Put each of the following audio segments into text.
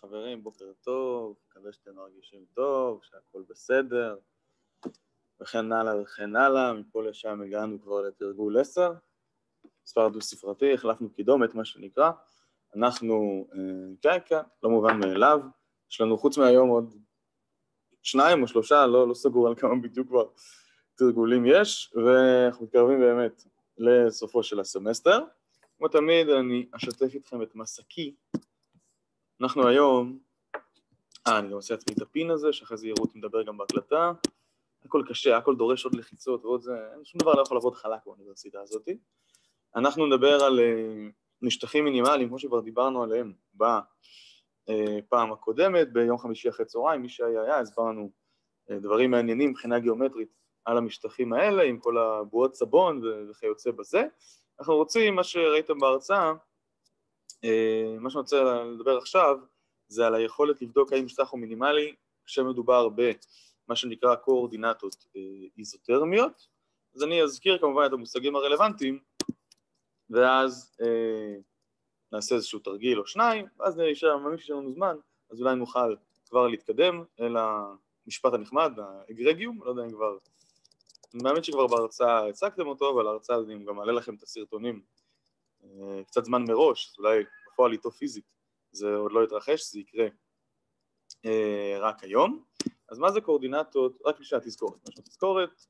חברים, בוקר טוב, מקווה שאתם מרגישים טוב, שהכל בסדר, וכן הלאה וכן הלאה. מפה לשם הגענו כבר לתרגול 10, מספר דו ספרתי, החלפנו קידומת, מה שנקרא. אנחנו, כן, לא מובן מאליו, יש לנו חוץ מהיום עוד 2 או 3, לא סגור על כמה בדיוק כבר תרגולים יש, ואנחנו מתקרבים באמת לסופו של הסמסטר. כמו תמיד אני אשתף איתכם את מסקי. אנחנו היום, אני גם עושה עצמי את הפין הזה, שאחרי זה יראו אותי מדבר גם בהקלטה. הכל קשה, הכל דורש עוד לחיצות ועוד זה, שום דבר לא יכול לעבוד חלק באוניברסיטה הזאת. אנחנו נדבר על משטחים מינימליים, כמו שכבר דיברנו עליהם בפעם הקודמת, ביום חמישי אחרי צהריים, מי שהיה, הסברנו דברים מעניינים מבחינה גיאומטרית על המשטחים האלה, עם כל הבועות סבון וכיוצא בזה. אנחנו רוצים, מה שראיתם בהרצאה, מה שאני רוצה לדבר עכשיו, זה על היכולת לבדוק האם משטח הוא מינימלי, כשמדובר במה שנקרא קואורדינטות איזוטרמיות. אז אני אזכיר כמובן את המושגים הרלוונטיים, ואז נעשה איזשהו תרגיל או שניים, ואז נשאר ממש שיש לנו זמן, אז אולי נוכל כבר להתקדם אל המשפט הנחמד, האגרגיום, לא יודע אם כבר, אני מאמין שכבר בהרצאה הצגתם אותו, אבל ההרצאה אני גם מעלה לכם את הסרטונים קצת זמן מראש, אז אולי בפועל איתו פיזית, זה עוד לא יתרחש, זה יקרה רק היום. אז מה זה קואורדינטות? רק בשביל התזכורת. תזכורת,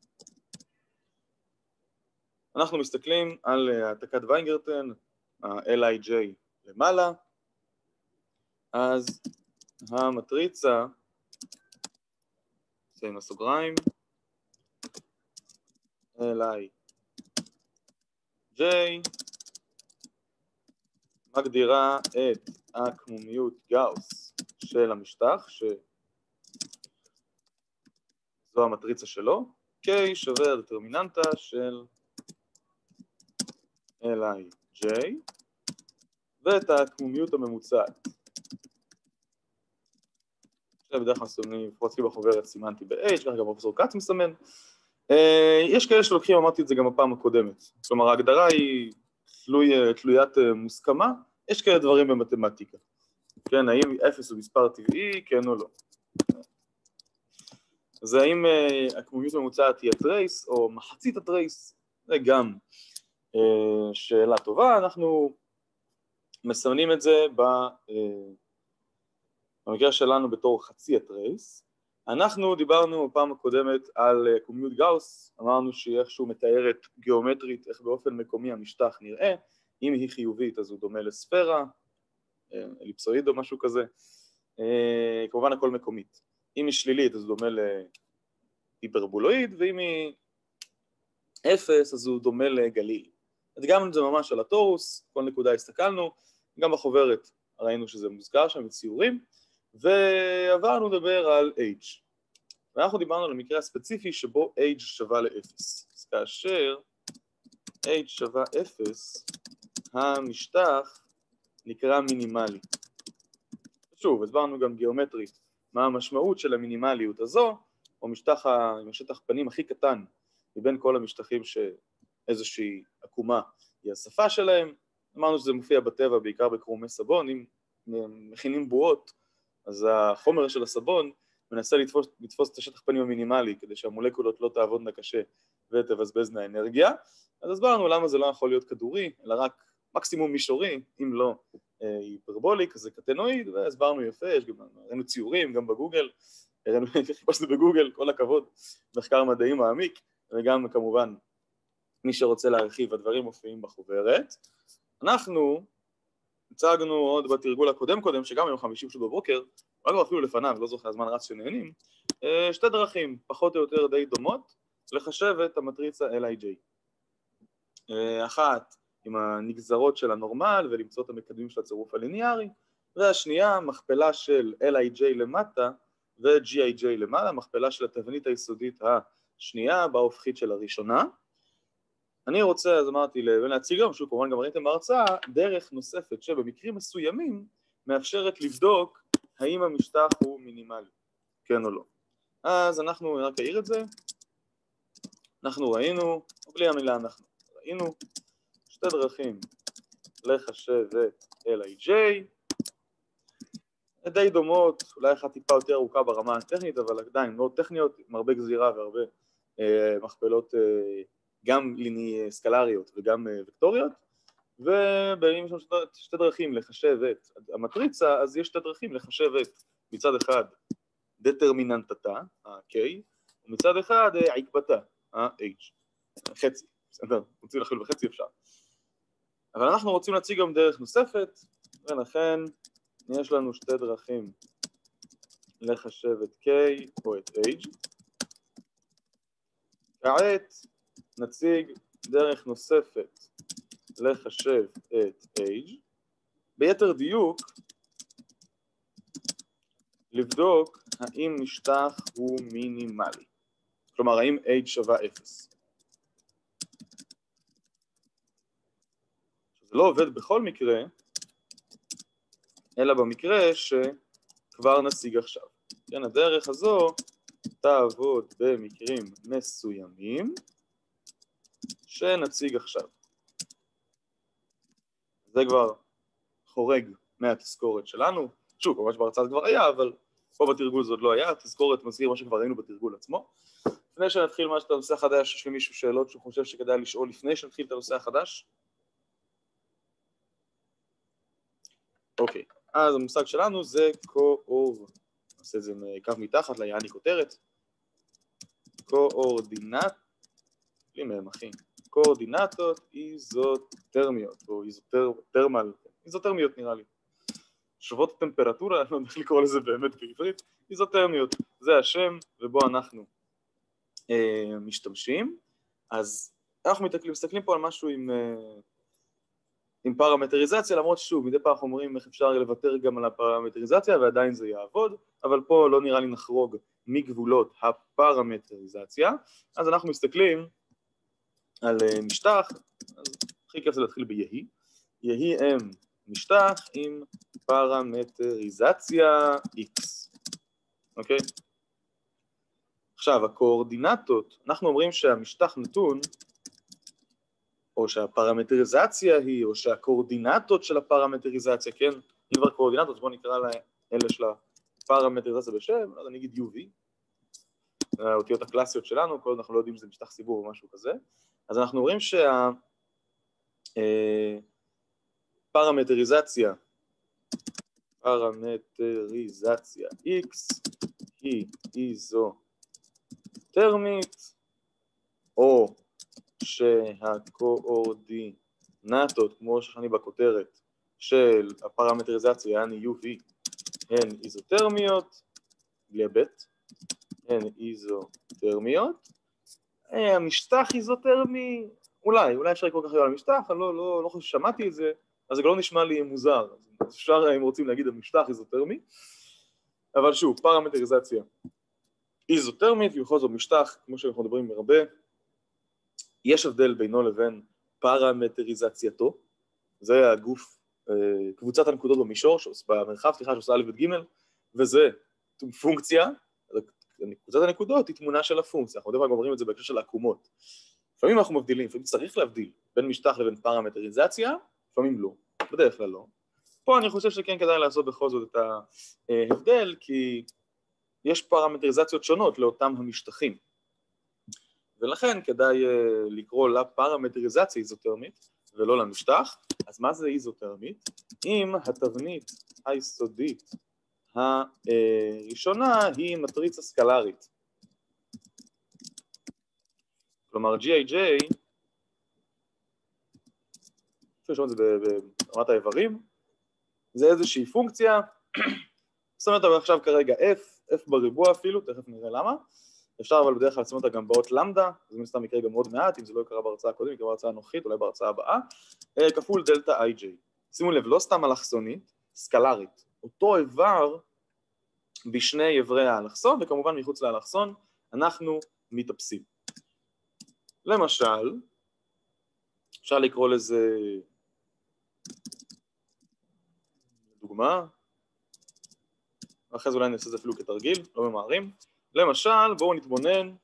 אנחנו מסתכלים על העתקת ויינגרטן, ה-LIJ למעלה, אז המטריצה, שים הסוגריים, LIJ, מגדירה את הקמומיות גאוס של המשטח, שזו המטריצה שלו, K שווה הדטרמיננטה של LIJ, ואת הקמומיות הממוצעת. עכשיו בדרך כלל מסומנים, לפרוץ לי בחוברת, סימנתי ב-H, ככה גם פרופסור קאץ מסמן. יש כאלה שלוקחים, אמרתי את זה גם בפעם הקודמת, כלומר ההגדרה היא תלוית מוסכמה, יש כאלה דברים במתמטיקה. כן, האם 0 הוא מספר טבעי, כן או לא. אז האם הקמומיות הממוצעת היא הטרייס או מחצית הטרייס, זה גם שאלה טובה. אנחנו מסמנים את זה במקרה שלנו בתור חצי הטרייס. אנחנו דיברנו בפעם הקודמת על קומיות גאוס, אמרנו שאיכשהו מתארת גיאומטרית איך באופן מקומי המשטח נראה, אם היא חיובית אז הוא דומה לספירה, אליפסואיד או משהו כזה, כמובן הכל מקומית. אם היא שלילית אז הוא דומה להיפרבולואיד, ואם היא 0 אז הוא דומה לגליל. הדגמנו את זה ממש על הטורוס, כל נקודה הסתכלנו, גם בחוברת ראינו שזה מוזכר שם בציורים, ועברנו לדבר על H. ואנחנו דיברנו על המקרה הספציפי שבו H שווה ל-0. אז כאשר H שווה 0, המשטח נקרא מינימלי. שוב, הסברנו גם גיאומטרית מה המשמעות של המינימליות הזו, או משטח עם השטח פנים הכי קטן מבין כל המשטחים שאיזושהי עקומה היא השפה שלהם. אמרנו שזה מופיע בטבע בעיקר בקרומי סבון, אם מכינים בועות, אז החומר של הסבון מנסה לתפוס את השטח פנים המינימלי, כדי שהמולקולות לא תעבודנה קשה ותבזבזנה אנרגיה. אז הסברנו למה זה לא יכול להיות כדורי, אלא רק מקסימום מישורי, אם לא היפרבולי, כזה קטנואיד, והסברנו יפה, יש גם, ראינו ציורים, גם בגוגל, ראינו חיפשנו בגוגל, כל הכבוד, מחקר מדעי מעמיק, וגם כמובן, מי שרוצה להרחיב, הדברים מופיעים בחוברת. אנחנו הצגנו עוד בתרגול הקודם, שגם יום חמישי פשוט בבוקר, אולי אפילו לפניו, לא זוכר הזמן רץ שנהנים, שתי דרכים, פחות או יותר די דומות, לחשב את המטריצה LIJ. אחת עם הנגזרות של הנורמל ולמצוא את המקדמים של הצירוף הליניארי, והשנייה מכפלה של LIJ למטה ו-GIJ למעלה, מכפלה של התבנית היסודית השנייה בהופכית של הראשונה. אני רוצה, אז אמרתי, להציג גם, שהוא כמובן גם ראיתם בהרצאה, דרך נוספת שבמקרים מסוימים מאפשרת לבדוק האם המשטח הוא מינימלי, כן או לא. אז אנחנו רק אעיר את זה, אנחנו ראינו, בלי המילה אנחנו, ראינו שתי דרכים לחשב את LIJ, די דומות, אולי אחת טיפה יותר ארוכה ברמה הטכנית, אבל עדיין מאוד טכניות, עם הרבה גזירה והרבה מכפלות גם סקלריות וגם וקטוריות, ואם יש לנו שתי דרכים לחשב את המטריצה, אז יש שתי דרכים לחשב את מצד אחד דטרמיננטתה, ה-K, ומצד אחד עקבתה, ה-H, חצי, בסדר, רוצים להכיל בחצי אפשר. אבל אנחנו רוצים להציג גם דרך נוספת, ולכן יש לנו שתי דרכים לחשב את K או את H. כעת נציג דרך נוספת לחשב את H. ביתר דיוק, לבדוק האם משטח הוא מינימלי. כלומר, האם H שווה 0. זה לא עובד בכל מקרה, אלא במקרה שכבר נשיג עכשיו. כן, הדרך הזו תעבוד במקרים מסוימים שנציג עכשיו. זה כבר חורג מהתזכורת שלנו. שוב, כמובן שבהרצאה כבר היה, אבל פה בתרגול זה עוד לא היה. התזכורת מזכיר מה שכבר ראינו בתרגול עצמו. לפני שנתחיל את הנושא החדש, יש למישהו שאלות שהוא חושב שכדאי לשאול לפני שנתחיל את הנושא החדש? אוקיי, אז המושג שלנו זה קואור. נעשה את זה עם קו מתחת, ליעני כותרת. קואורדינט, בלי מהם אחי, קואורדינטות איזוטרמיות, או איזוטרמיות נראה לי. שוות טמפרטורה, אני לא יודע איך לקרוא לזה באמת בעברית, איזוטרמיות, זה השם ובו אנחנו משתמשים. אז אנחנו מסתכלים פה על משהו עם פרמטריזציה, למרות שוב, מדי פעם אנחנו אומרים איך אפשר לוותר גם על הפרמטריזציה ועדיין זה יעבוד, אבל פה לא נראה לי נחרוג מגבולות הפרמטריזציה. אז אנחנו מסתכלים על משטח, אז הכי כיף זה להתחיל ביהי. יהי M משטח עם פרמטריזציה X, אוקיי? עכשיו, הקואורדינטות, אנחנו אומרים שהמשטח נתון, או שהפרמטריזציה היא, או שהקואורדינטות של הפרמטריזציה, כן? אם כבר קואורדינטות, בואו נקרא לאלה של הפרמטריזציה בשם, אז אני אגיד UV. האותיות הקלאסיות שלנו, כל עוד אנחנו לא יודעים שזה משטח סיבוב או משהו כזה. אז אנחנו אומרים פרמטריזציה X היא איזוטרמית, או שהקואורדינטות, כמו שאני בכותרת, של הפרמטריזציה, יעני UV, הן איזוטרמיות, בלי הבט, הן איזוטרמיות. המשטח איזוטרמי, אולי אפשר לקרוא ככה על המשטח, אני לא חושב ששמעתי את זה, אז זה לא נשמע לי מוזר, אז אפשר אם רוצים להגיד המשטח איזוטרמי, אבל שוב, פרמטריזציה איזוטרמית, ובכל זאת משטח, כמו שאנחנו מדברים הרבה, יש הבדל בינו לבין פרמטריזצייתו, זה הגוף, קבוצת הנקודות במישור, במרחב, סליחה, שעושה א' וג', וזה פונקציה, קבוצת הנקודות היא תמונה של הפונקציה, אנחנו דווקא אומרים את זה בהקשר של עקומות. לפעמים אנחנו מבדילים, לפעמים צריך להבדיל בין משטח לבין פרמטריזציה, לפעמים לא, בדרך כלל לא. פה אני חושב שכן כדאי לעשות בכל זאת את ההבדל, כי יש פרמטריזציות שונות לאותם המשטחים. ולכן כדאי לקרוא לפרמטריזציה איזוטרמית, ולא למשטח. אז מה זה איזוטרמית? אם התבנית היסודית הראשונה היא מטריצה סקלרית. כלומר, GIJ, אפשר לשאול את זה ברמת האיברים, זה איזושהי פונקציה, זאת אומרת, אבל עכשיו כרגע F בריבוע אפילו, תכף נראה למה, אפשר אבל בדרך כלל לשים אותה גם באות למדה, זה מן הסתם יקרה גם עוד מעט, אם זה לא יקרה בהרצאה הקודמת, יקרה בהרצאה הנוכחית, אולי בהרצאה הבאה, כפול דלטה IJ. שימו לב, לא סתם אלכסונית, סקלרית. אותו איבר בשני איברי האלכסון, וכמובן מחוץ לאלכסון, אנחנו מתאפסים. למשל, אפשר לקרוא לזה דוגמה, ואחרי זה אולי נעשה את זה אפילו כתרגיל, לא ממהרים. למשל, בואו נתבונן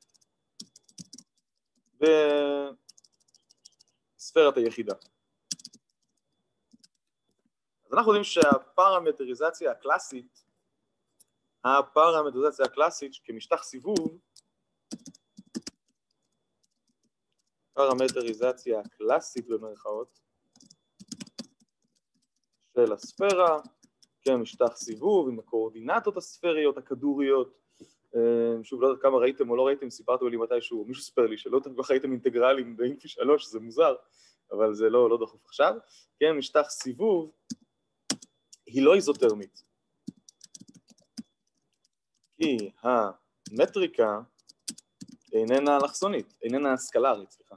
בספרת היחידה. אז אנחנו יודעים שהפרמטריזציה הקלאסית הפרמטריזציה הקלאסית כמשטח סיבוב, פרמטריזציה הקלאסית במרכאות של הספירה כמשטח סיבוב עם הקואורדינטות הספריות הכדוריות. שוב, לא יודעת כמה ראיתם או לא ראיתם, סיפרתם לי מתישהו, מישהו ספר לי שלא כל כך ראיתם אינטגרלים באינפי 3, זה מוזר, אבל זה לא דחוף עכשיו. כן, משטח סיבוב היא לא איזוטרמית, כי המטריקה איננה אלכסונית, איננה סקלרית, סליחה.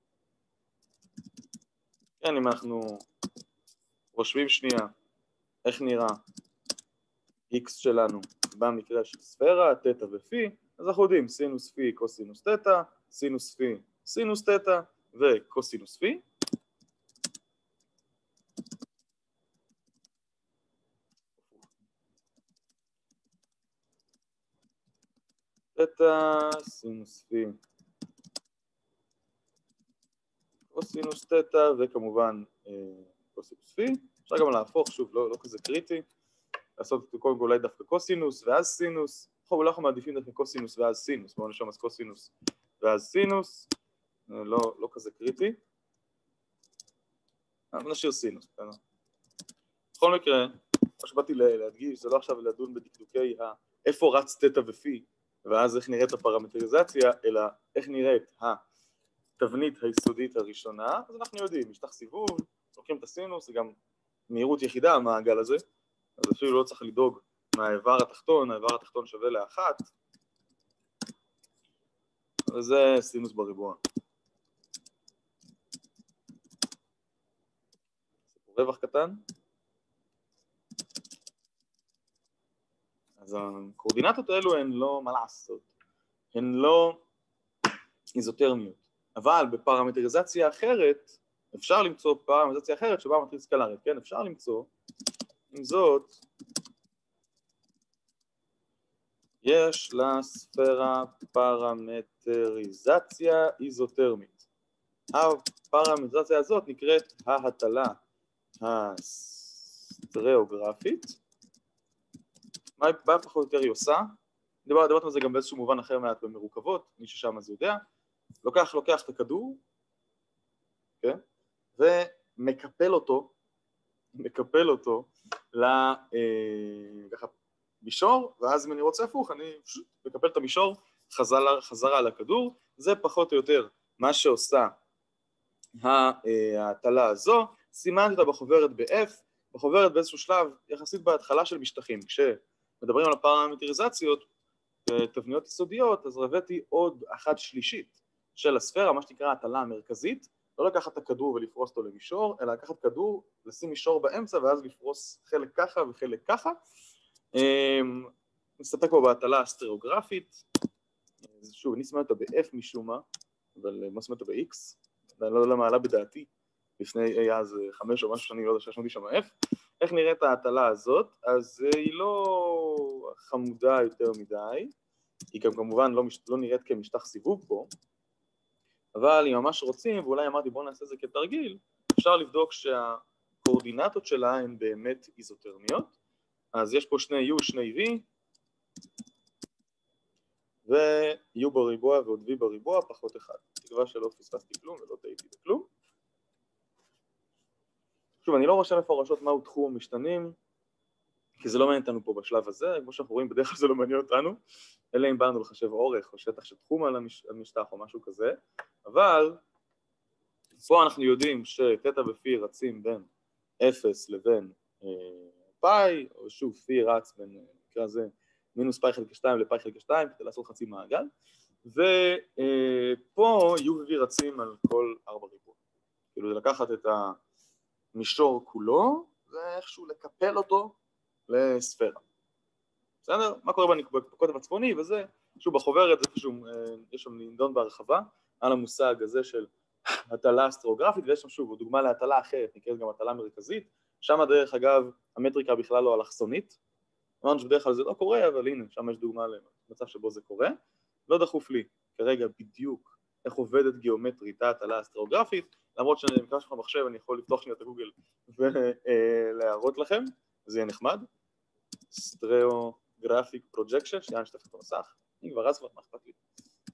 כן, אם אנחנו רושמים שנייה איך נראה x שלנו במקרה של ספירה, תטא ופי, אז אנחנו יודעים סינוס פי קוסינוס תטא, סינוס פי סינוס תטא וקוסינוס פי. תטא, סינוס פי קוסינוס תטא וכמובן קוסינוס פי. אפשר גם להפוך, שוב, לא כזה קריטי. לעשות קודם כל אולי דווקא קוסינוס ואז סינוס. אולי אנחנו מעדיפים דווקא קוסינוס ואז סינוס. בואו נשאר אז קוסינוס ואז סינוס. לא כזה קריטי. נשאיר סינוס. בכל מקרה, מה שבאתי להדגיש, זה לא עכשיו לדון בדקדוקי איפה רץ תטא ופי, ואז איך נראית הפרמטריזציה, אלא איך נראית התבנית היסודית הראשונה. אז אנחנו יודעים, משטח סיבוב, לוקחים את הסינוס, זה גם מהירות יחידה המעגל הזה, אז אפילו לא צריך לדאוג מהאיבר התחתון, האיבר התחתון שווה לאחת, וזה סינוס בריבוע. רווח קטן. אז הקואורדינטות האלו הן לא מה לעשות, הן לא איזוטרמיות, אבל בפרמטריזציה אחרת, אפשר למצוא פרמטריזציה אחרת שבה מטריץ סקלרית, כן? אפשר למצוא, עם זאת, יש לספירה פרמטריזציה איזוטרמית. הפרמטריזציה הזאת נקראת ההטלה הסטריאוגרפית. מה פחות או יותר היא עושה? דיברתם על זה גם באיזשהו מובן אחר מעט במרוכבות, מי ששם אז יודע. לוקח את הכדור, כן? ומקפל אותו למישור, ואז אם אני רוצה הפוך, אני פשוט מקפל את המישור חזרה לכדור. זה פחות או יותר מה שעושה ההטלה הזו. סימנתי אותה בחוברת ב-F, בחוברת באיזשהו שלב יחסית בהתחלה של משטחים. כשמדברים על הפרמטריזציות ותבניות יסודיות, אז רבתי עוד 1/3 של הספירה, מה שנקרא הטלה המרכזית. לא לקחת את הכדור ולפרוס אותו למישור, אלא לקחת כדור, לשים מישור באמצע ואז לפרוס חלק ככה וחלק ככה. נסתפק פה בהטלה הסטריאוגרפית. שוב, אני שמה אותה ב-F משום מה, אבל מה שמה אותה ב-X? אני לא יודע מה עלה בדעתי, לפני אי אז 5 או משהו שאני לא יודע ששמתי שם F. איך נראית ההטלה הזאת? אז היא לא חמודה יותר מדי, היא גם כמובן לא נראית כמשטח סיבוב פה, אבל אם ממש רוצים, ואולי אמרתי בואו נעשה זה כתרגיל, אפשר לבדוק שהקואורדינטות שלה הן באמת איזוטרמיות. אז יש פה שני U, שני V, ו-U בריבוע ועוד V בריבוע פחות 1. תקווה שלא פספסתי כלום ולא טעיתי בכלום. שוב, אני לא רושם מפורשות מהו תחום המשתנים, כי זה לא מעניין אותנו פה בשלב הזה, כמו שאנחנו רואים בדרך כלל זה לא מעניין אותנו, אלא אם באנו לחשב אורך או שטח של תחום על המשטח או משהו כזה, אבל פה אנחנו יודעים שתטא ופי רצים בין 0 לבין פאי, או שוב פי רץ בין, נקרא זה, מינוס פאי חלקי 2 לפאי חלקי 2, כדי לעשות חצי מעגל, ופה U ו-V רצים על כל 4 ריבוע. כאילו זה לקחת את המישור כולו, ואיכשהו לקפל אותו לספירה. בסדר? מה קורה בקוטב הצפוני, וזה, שוב בחוברת, זה פשוט, יש שם נדון בהרחבה, על המושג הזה של הטלה אסטרוגרפית, ויש שם שוב דוגמה להטלה אחרת, נקראת גם הטלה מרכזית, שם דרך אגב המטריקה בכלל לא אלכסונית, אמרנו שבדרך כלל זה לא קורה, אבל הנה, שם יש דוגמה למצב שבו זה קורה, לא דחוף לי כרגע בדיוק איך עובדת גיאומטרית ההטלה האסטרוגרפית, למרות שאני מקווה שלך במחשב, אני יכול לפתוח שנייה את הגוגל ולהראות לכם, זה יהיה נחמד. סטריאוגרפיה. גרפיק פרוג'קשן, שנייה נשתף את המסך, אם כבר אז כבר, מה אכפת לי?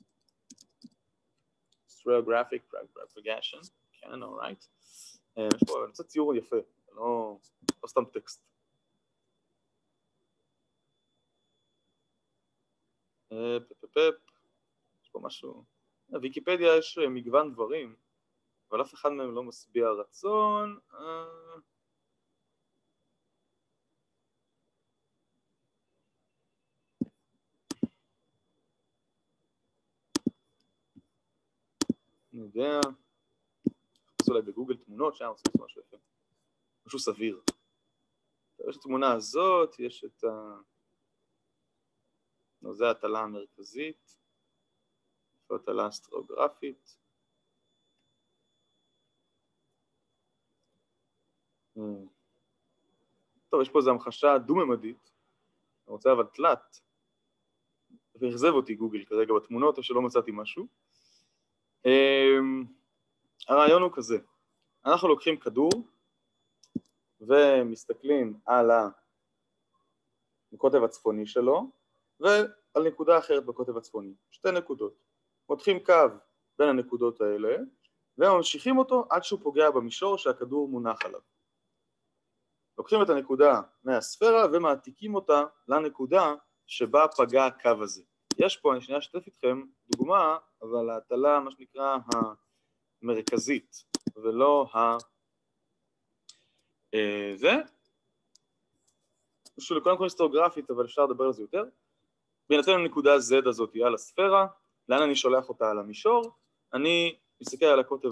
Stereographic propagation, כן, alright. יש פה, אני רוצה ציור יפה, לא סתם טקסט. יש פה משהו, בוויקיפדיה יש מגוון דברים, אבל אף אחד מהם לא משביע רצון. אני יודע, חפש אולי בגוגל תמונות, שם עושים משהו יפה, משהו סביר. יש את התמונה הזאת, יש את זה ההטלה המרכזית, זו הטלה אסטרוגרפית. טוב, יש פה איזו המחשה דו-ממדית, אני רוצה אבל תלת, והחזב אותי גוגל כרגע בתמונות, או שלא מצאתי משהו. הרעיון הוא כזה, אנחנו לוקחים כדור, ומסתכלים על הקוטב הצפוני שלו, ועל נקודה אחרת בקוטב הצפוני, שתי נקודות. מותחים קו בין הנקודות האלה, וממשיכים אותו עד שהוא פוגע במישור שהכדור מונח עליו. לוקחים את הנקודה מהספירה ומעתיקים אותה לנקודה שבה פגע הקו הזה. יש פה, אני שנייה אשתף איתכם, דוגמה, אבל ההטלה, מה שנקרא, המרכזית, ולא זה. משהו קודם כל היסטוריוגרפית, אבל אפשר לדבר על זה יותר. בהינתן הנקודה Z הזאת על הספירה, לאן אני שולח אותה על המישור? אני מסתכל על הקוטב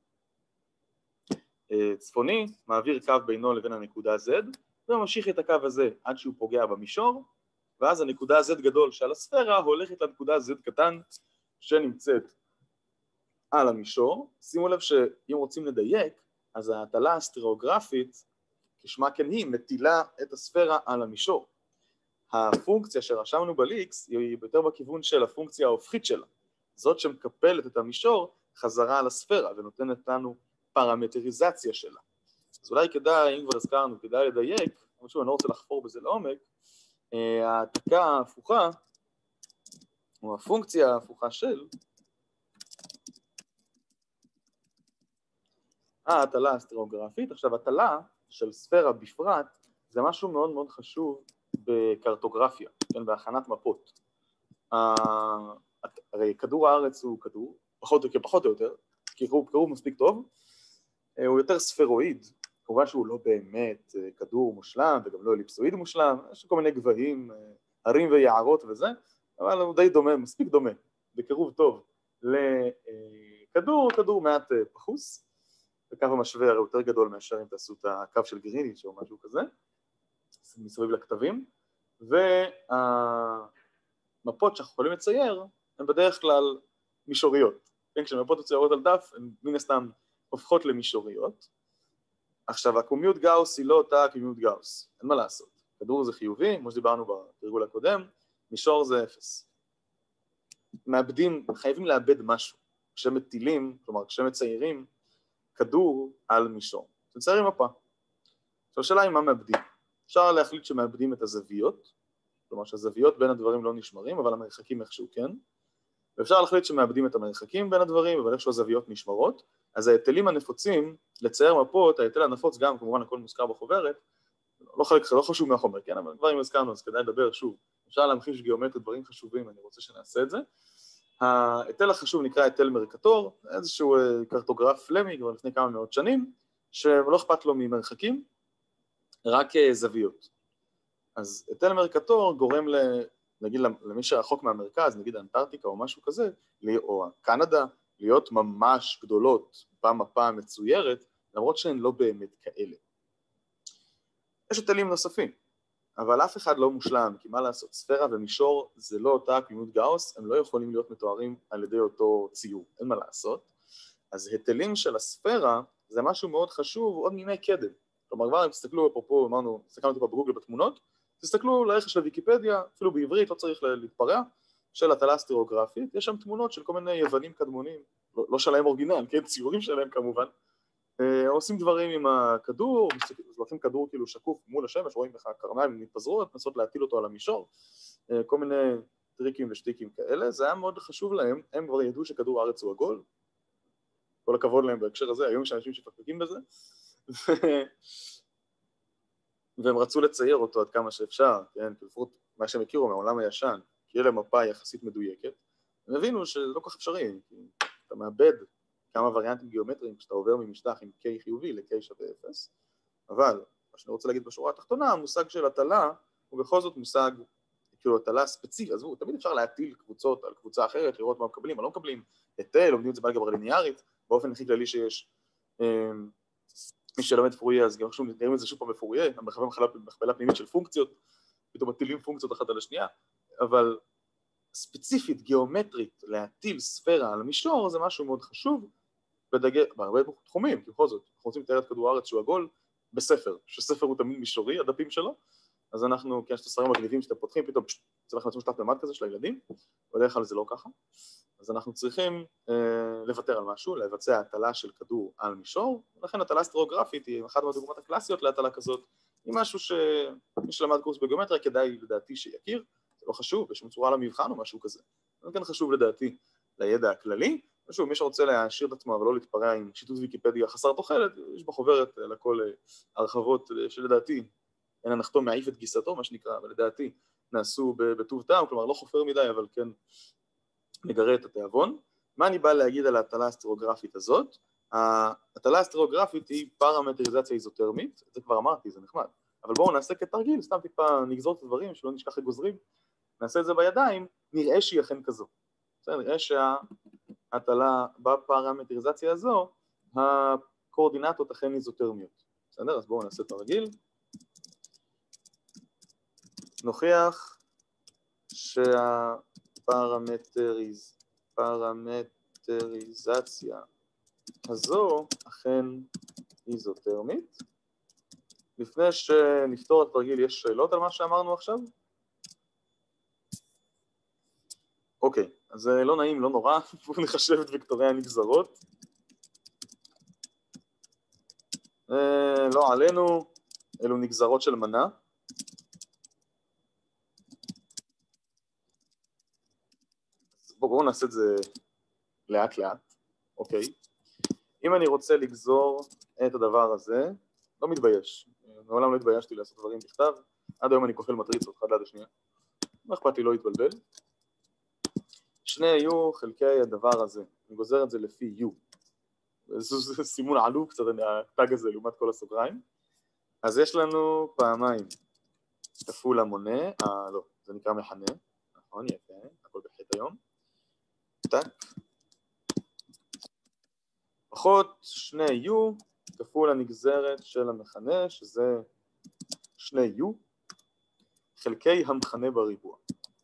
הצפוני, מעביר קו בינו לבין הנקודה Z, וממשיך את הקו הזה עד שהוא פוגע במישור, ואז הנקודה Z גדול שעל הספירה הולכת לנקודה Z קטן שנמצאת על המישור. שימו לב שאם רוצים לדייק, אז ההטלה הסטריאוגרפית, כשמה כן היא, מטילה את הספירה על המישור. הפונקציה שרשמנו בליקס היא יותר בכיוון של הפונקציה ההופכית שלה. זאת שמקפלת את המישור חזרה על הספירה ונותנת לנו פרמטריזציה שלה. אז אולי כדאי, אם כבר הזכרנו, כדאי לדייק, משהו אני לא רוצה לחפור בזה לעומק, ההעתקה ההפוכה, או הפונקציה ההפוכה של ההטלה הסטריאוגרפית. עכשיו, הטלה של ספירה בפרט זה משהו מאוד מאוד חשוב בקרטוגרפיה, כן, בהכנת מפות. הרי כדור הארץ הוא כדור, פחות או יותר, קירוב מספיק טוב, הוא יותר ספרואיד, כמובן שהוא לא באמת כדור מושלם וגם לא אליפסואיד מושלם, יש כל מיני גבהים, הרים ויערות וזה, אבל הוא די דומה, מספיק דומה, בקירוב טוב לכדור, כדור מעט פחוס, הקו המשווה הרי יותר גדול מאשר אם תעשו את הקו של גריניץ' או משהו כזה, מסביב לכתבים, והמפות שאנחנו יכולים לצייר הן בדרך כלל מישוריות. כשמפות מצוירות על דף הן מן הסתם הופכות למישוריות. עכשיו, הקומיוט גאוס היא לא אותה קומיוט גאוס, אין מה לעשות. כדור זה חיובי, כמו שדיברנו בתרגול הקודם, מישור זה 0. חייבים לאבד משהו. כשמטילים, כלומר כשמציירים כדור על מישור. מציירים מפה. עכשיו השאלה היא מה מאבדים. אפשר להחליט שמאבדים את הזוויות, כלומר שהזוויות בין הדברים לא נשמרים, אבל המרחקים איכשהו כן. ואפשר להחליט שמאבדים את המרחקים בין הדברים, אבל איכשהו הזוויות נשמרות. אז ההיטלים הנפוצים, לצייר מפות, ההיטל הנפוץ גם, כמובן הכל מוזכר בחוברת, לא חשוב מהחומר, כן, אבל כבר אם הזכרנו, אז כדאי לדבר שוב. אפשר להמחיש גיאומטרית דברים חשובים, אני רוצה שנעשה את זה. ההיטל החשוב נקרא היטל מרקטור, איזשהו קרטוגרף פלמי, כבר לפני כמה מאות שנים, שלא אכפת לו ממרחקים, רק זוויות. אז היטל מרקטור גורם נגיד למי שרחוק מהמרכז, נגיד אנטארקטיקה או משהו כזה, או קנדה, להיות ממש גדולות במפה המצוירת, למרות שהן לא באמת כאלה. יש היטלים נוספים, אבל אף אחד לא מושלם, כי מה לעשות, ספירה ומישור זה לא אותה קומיוט גאוס, הם לא יכולים להיות מתוארים על ידי אותו ציור, אין מה לעשות. אז היטלים של הספירה זה משהו מאוד חשוב עוד מימי קדם. כלומר, כבר אם תסתכלו, אפרופו, אמרנו, הסתכלנו טיפה בגוגל בתמונות, תסתכלו לרכש של ויקיפדיה, אפילו בעברית, לא צריך להתפרע, של הטלה סטריאוגרפית, יש שם תמונות של כל מיני יוונים קדמונים, לא שלהם אורגינל, כן, ציורים שלהם כמובן, עושים דברים עם הכדור, לוקחים כדור כאילו שקוף מול השמש, רואים איך הקרניים מתפזרות, לנסות להטיל אותו על המישור, כל מיני טריקים ושטיקים כאלה, זה היה מאוד חשוב להם, הם כבר ידעו שכדור הארץ הוא עגול, כל הכבוד להם בהקשר הזה, היום יש אנשים שפקפקים בזה, והם רצו לצייר אותו עד כמה שאפשר, כן, לפחות מה שהם הכירו מהעולם הישן, כי אלה מפה יחסית מדויקת, הם הבינו שזה לא כל כך אפשרי, כי אתה מאבד כמה וריאנטים גיאומטריים כשאתה עובר ממשטח עם K חיובי ל-K שווה 0, אבל מה שאני רוצה להגיד בשורה התחתונה, המושג של הטלה הוא בכל זאת מושג, כאילו הטלה ספציפית, אז תמיד אפשר להטיל קבוצות על קבוצה אחרת, לראות מה מקבלים, מה לא מקבלים, היטל, לומדים את זה באלגברה ליניארית, באופן הכי כללי שיש, מי שלומד פוריה, אז גם חשוב, נראים את זה שוב פעם בפוריה, מכפלה פנימית של פונקציות, פתאום מטילים פונקציות אחת על השנייה, אבל ספציפית, גיאומטרית, להטיל ספירה על המישור, זה משהו מאוד חשוב, בהרבה תחומים, כי בכל זאת, אנחנו רוצים לתאר את כדור הארץ שהוא עגול בספר, שספר הוא תמיד מישורי, הדפים שלו, אז אנחנו, כי יש את הספרים מגניבים שאתם פותחים, פתאום יוצא לכם משטח במד כזה של הילדים, בדרך כלל זה לא ככה, אז אנחנו צריכים לוותר על משהו, לבצע הטלה של כדור על מישור, ולכן הטלה סטריאוגרפית היא אחת מהדוגמאות הקלאסיות להטלה כזאת, היא משהו שמי שלמד קורס בגיאומטריה כדאי לדעתי שיכיר, זה לא חשוב, בשום צורה למבחן או משהו כזה, זה כן חשוב לדעתי לידע הכללי, ושוב, מי שרוצה להשאיר את עצמו אבל לא להתפרע עם שיטוט ויקיפדיה חסר תוחלת, יש בחוברת לכל הרחבות שלדעתי אין הנחתום מעיף את גיסתו, מה שנקרא, אבל לדעתי נעשו בטוב טעם, כלומר לא חופר מדי, אבל כן מגרה את התיאבון. מה אני בא להגיד על ההטלה הסטריאוגרפית הזאת? ההטלה הסטריאוגרפית היא פרמטריזציה איזוטרמית, זה כבר אמרתי, זה נחמד, אבל בואו נעשה כתרגיל, סתם טיפה נגזור את הדברים, שלא נשכח לגוזרים, נעשה את זה בידיים, נראה שהיא אכן כזו. נראה שההטלה בפרמטריזציה הזו, הקואורדינטות אכן איזוטרמיות. בסדר? אז בואו נעשה את הרגיל. נוכיח שהפרמטריזציה הזו אכן איזוטרמית. לפני שנפתור את התרגיל, יש שאלות על מה שאמרנו עכשיו? אוקיי, אז זה לא נעים, לא נורא, בואו נחשב את וקטורי הנגזרות. לא עלינו, אלו נגזרות של מנה. בואו נעשה את זה לאט לאט, אוקיי. אם אני רוצה לגזור את הדבר הזה, לא מתבייש. מעולם לא התביישתי לעשות דברים בכתב, עד היום אני כופל מטריצות, אחד ליד השנייה. מה אכפת לי לא להתבלבל? שני U חלקי הדבר הזה, אני גוזר את זה לפי U. זה סימון עלוב קצת, הטאג הזה לעומת כל הסוגריים. אז יש לנו פעמיים כפול המונה, לא, זה נקרא מכנה, נכון, יפה, הכל בחטא היום. טק. פחות שני U כפול הנגזרת של המכנה, שזה שני U, חלקי המכנה בריבוע.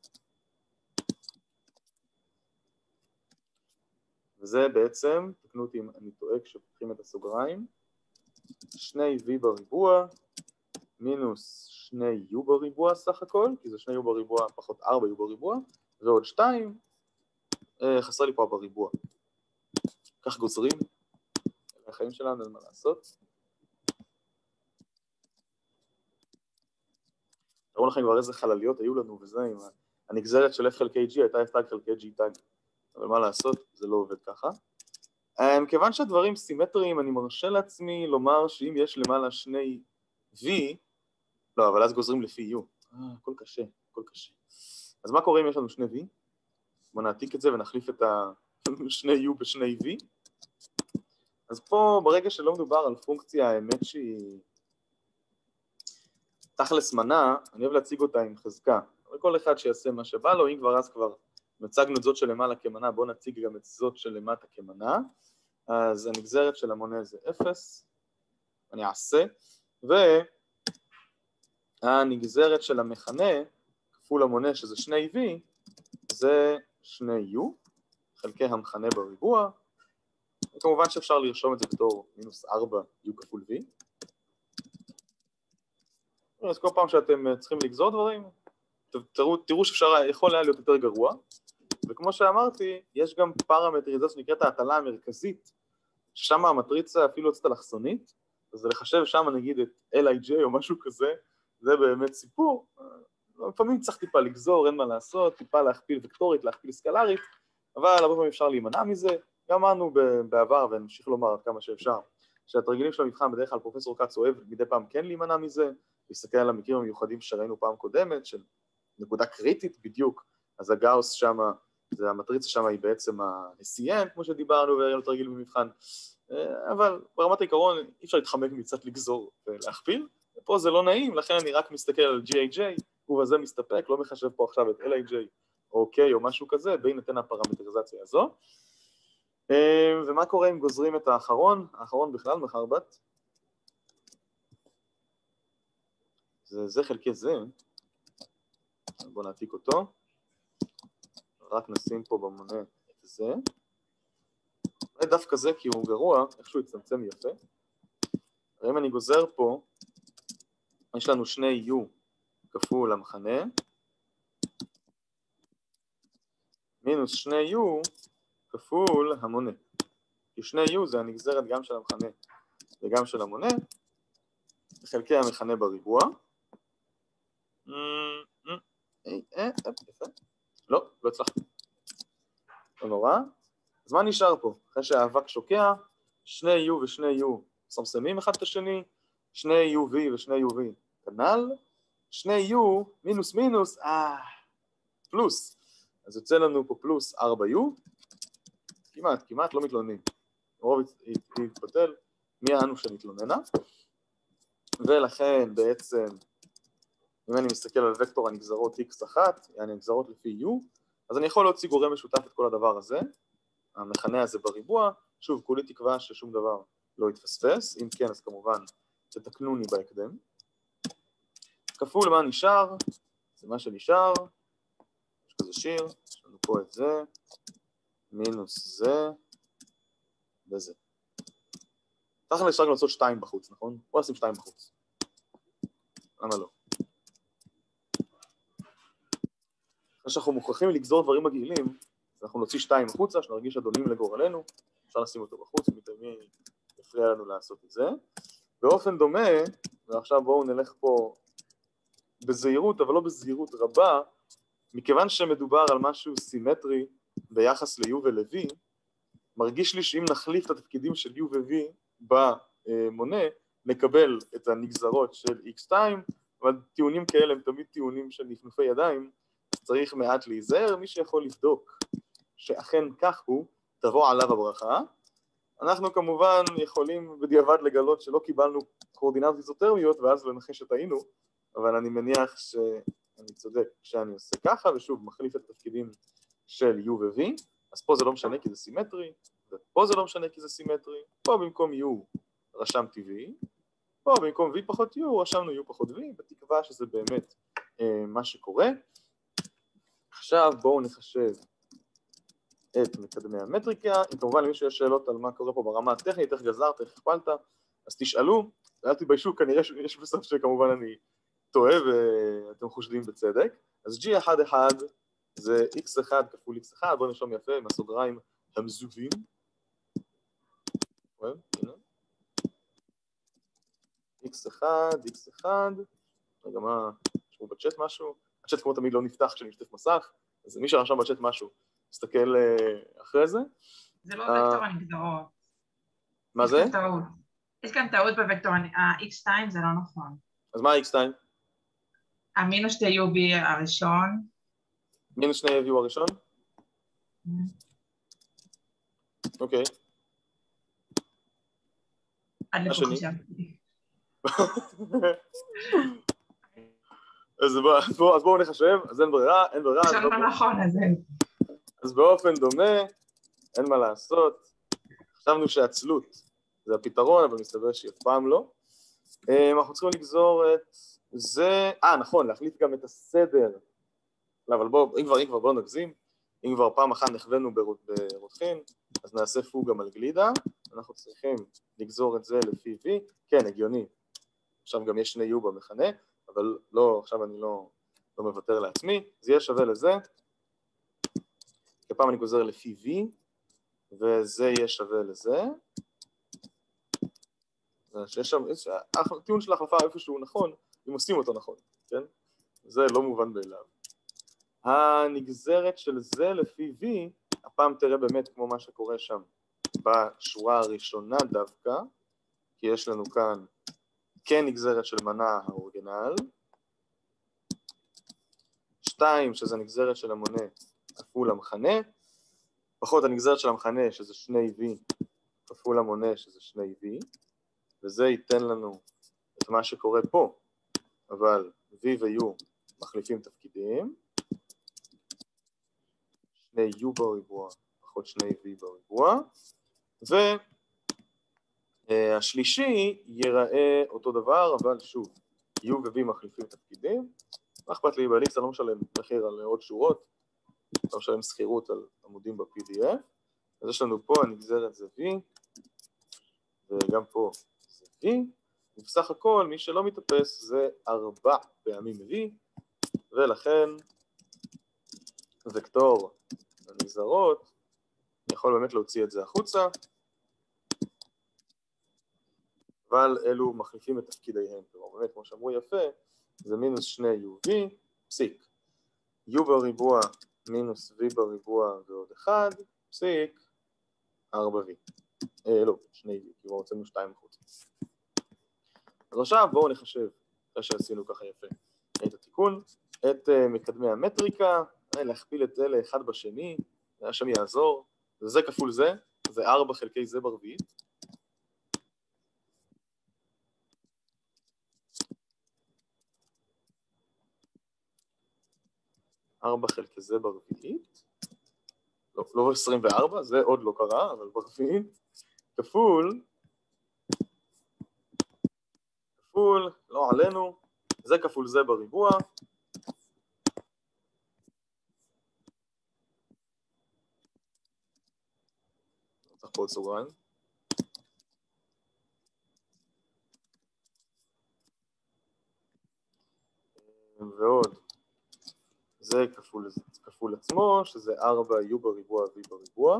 וזה בעצם, תקנו אותי אם אני טועה כשפותחים את הסוגריים, שני V בריבוע מינוס שני U בריבוע סך הכל, כי זה שני U בריבוע פחות 4U בריבוע, ועוד 2, חסר לי פה בריבוע. כך גוזרים, החיים שלנו, אין מה לעשות. תראו לכם כבר איזה חלליות היו לנו וזה, עם הנגזרת של F חלקי G הייתה F טאג חלקי G טאג, אבל מה לעשות, זה לא עובד ככה. כיוון שהדברים סימטריים, אני מרשה לעצמי לומר שאם יש למעלה שני V, לא, אבל אז גוזרים לפי U. הכל קשה, הכל קשה. אז מה קורה אם יש לנו שני V? בוא נעתיק את זה ונחליף את שני U בשני V. אז פה ברגע שלא מדובר על פונקציה, האמת שהיא תכלס מנה, אני אוהב להציג אותה עם חזקה. אבל כל אחד שיעשה מה שבא לו, אם כבר אז כבר מצגנו את זאת שלמעלה כמנה, בואו נציג גם את זאת שלמטה כמנה. אז הנגזרת של המונה זה 0, אני אעשה, והנגזרת של המכנה, כפול המונה שזה שני V, זה שני U, חלקי המכנה בריבוע, וכמובן שאפשר לרשום את זה בתור מינוס 4U כפול V. אז כל פעם שאתם צריכים לגזור דברים, תראו שאפשר, יכול היה להיות יותר גרוע, וכמו שאמרתי, יש גם פרמטריזציה שנקראת ההטלה המרכזית ששם המטריצה אפילו יוצאת אלכסונית, אז לחשב שם נגיד את LIJ או משהו כזה, זה באמת סיפור. לפעמים צריך טיפה לגזור, אין מה לעשות, טיפה להכפיל וקטורית, להכפיל סקלרית, אבל הרבה פעמים אפשר להימנע מזה. גם אמרנו בעבר, ונמשיך לומר עד כמה שאפשר, שהתרגילים של המבחן בדרך כלל פרופסור קאץ אוהב מדי פעם כן להימנע מזה, להסתכל על המקרים המיוחדים שראינו פעם קודמת, של נקודה קריטית בדיוק, אז הגאוס שם, המטריצה שם היא בעצם ה-SCN, כמו שדיברנו, והראינו תרגיל במבחן, אבל ברמת העיקרון אי אפשר להתחמק מצד לגזור ולהכפיל, ופה זה לא נעים, לכן אני רק מסתכל על GAJ, ובזה מסתפק, לא מחשב פה עכשיו את LIJ או K או משהו כזה, בהינתן הפרמטריזציה הזו. ומה קורה אם גוזרים את האחרון? האחרון בכלל מחרבט. זה חלקי זה. בואו נעתיק אותו. רק נשים פה במונה את זה. דווקא זה כי הוא גרוע, איכשהו יצטמצם יפה. אם אני גוזר פה, יש לנו שני U כפול המחנה, מינוס שני U כפול המונה. כי שני U זה הנגזרת גם של המחנה וגם של המונה, חלקי המחנה בריבוע. לא הצלחתי. לא נורא. אז מה נשאר פה? אחרי שהאבק שוקע, שני U ושני U סמסמים אחד את השני, שני UV ושני UV כנ"ל, שני U מינוס מינוס, פלוס. אז יוצא לנו פה פלוס 4U, כמעט לא מתלוננים. רוב יתבטל, מי אנו שנתלוננה. ולכן בעצם, אם אני מסתכל על וקטור הנגזרות x1, יעני הנגזרות לפי U, אז אני יכול להוציא גורם משותף את כל הדבר הזה, המכנה הזה בריבוע, שוב, כולי תקווה ששום דבר לא יתפספס, אם כן, אז כמובן תתקנוני בהקדם. כפול מה נשאר, זה מה שנשאר, יש כזה שיר, יש לנו פה את זה, מינוס זה, וזה. תכף אפשר גם לעשות 2 בחוץ, נכון? בוא נשים 2 בחוץ. למה לא? אחרי שאנחנו מוכרחים לגזור דברים מגעילים, אנחנו נוציא 2 החוצה, שנרגיש אדונים לגורלנו, אפשר לשים אותו בחוץ, מי יפריע לנו לעשות את זה. באופן דומה, ועכשיו בואו נלך פה בזהירות, אבל לא בזהירות רבה, מכיוון שמדובר על משהו סימטרי ביחס ל-U ול-V, מרגיש לי שאם נחליף את התפקידים של U ו-V במונה, נקבל את הנגזרות של X2, אבל טיעונים כאלה הם תמיד טיעונים של נפנופי ידיים, צריך מעט להיזהר, מי שיכול לבדוק שאכן כך הוא, תבוא עליו הברכה. אנחנו כמובן יכולים בדיעבד לגלות שלא קיבלנו קואורדינטות איזוטרמיות, ואז לנחש שטעינו, אבל אני מניח שאני צודק כשאני עושה ככה, ושוב, מחליף את התפקידים של U ו-V, אז פה זה לא משנה כי זה סימטרי, ופה זה לא משנה כי זה סימטרי, פה במקום U רשמתי V, פה במקום V פחות U רשמנו U פחות V, בתקווה שזה באמת מה שקורה. עכשיו בואו נחשב את מקדמי המטריקה, אם כמובן למישהו יש שאלות על מה קורה פה ברמה הטכנית, איך גזרת, איך הכפלת, אז תשאלו, ואל תתביישו, כנראה שיש בסוף שכמובן אני טועה ואתם חושדים בצדק. אז G11 זה x1 כפול x1, בואו נרשום יפה עם הסוגריים המזובים. x1, x1, רגע מה, יש פה בצ'אט משהו? הצ'אט כמו תמיד לא נפתח כשאני משתף מסך, אז מי שרשם בצ'אט משהו, תסתכל אחרי זה. זה לא וקטור הנגזרות. מה זה? יש כאן טעות בוקטור, ה-x2 זה לא נכון. אז מה ה-x2? המינוס 2UV הראשון. מינוס 2UV הוא הראשון? אוקיי. עד לפה חשבתי. אז בואו נחשב, אז אין ברירה. עכשיו לא נכון, אז אין. אז באופן דומה, אין מה לעשות. חשבנו שהעצלות זה הפתרון, אבל מסתבר שהיא אף פעם לא. אנחנו צריכים לגזור את זה, נכון, להחליף גם את הסדר. לא, אבל בואו, אם כבר בואו נגזים, אם כבר פעם אחת נכוונו ברותחין, אז נעשה פוג גם על גלידה, אנחנו צריכים לגזור את זה לפי V, כן, הגיוני. עכשיו גם יש שני U במכנה, אבל לא, עכשיו אני לא מוותר לעצמי, זה יהיה שווה לזה. כפעם אני גוזר לפי V, וזה יהיה שווה לזה. שיש שם, הטיעון של ההחלפה איפשהו נכון, אם עושים אותו נכון, כן? זה לא מובן מאליו. הנגזרת של זה לפי V, הפעם תראה באמת כמו מה שקורה שם בשורה הראשונה דווקא, כי יש לנו כאן כן נגזרת של מנה האורגינל, 2 שזה נגזרת של המונה כפול המכנה, פחות הנגזרת של המכנה שזה 2V כפול המונה שזה 2V, וזה ייתן לנו את מה שקורה פה, אבל V ו-U מחליפים תפקידים, 2U בריבוע פחות 2V בריבוע, והשלישי ייראה אותו דבר, אבל שוב, U ו-V מחליפים תפקידים, מה אכפת לי ב-X, אני לא משלם מחיר על עוד שורות, לא משלם שכירות על עמודים ב-PDF, אז יש לנו פה הנגזרת זה V, וגם פה זה V, ובסך הכל מי שלא מתאפס זה 4 פעמים V, ולכן וקטור הנגזרות, אני יכול באמת להוציא את זה החוצה, אבל אלו מחליפים את תפקידיהם, כלומר באמת כמו שאמרו יפה, זה מינוס 2UV, פסיק. U בריבוע מינוס V בריבוע ועוד 1, פסיק 4V. לא, 2V, כי כבר הוצאנו 2 החוצה. אז עכשיו בואו נחשב, אחרי שעשינו ככה יפה, את התיקון, את מקדמי המטריקה, להכפיל את אלה אחד בשני, זה השם יעזור, זה כפול זה, זה 4 חלקי זה ברביעית. 4 חלקי זה ברביעית, לא 24, זה עוד לא קרה, אבל ברביעית, כפול, לא עלינו, זה כפול זה בריבוע, צריך פה עוד סוגריים, ועוד, זה כפול עצמו, שזה 4U בריבוע V בריבוע,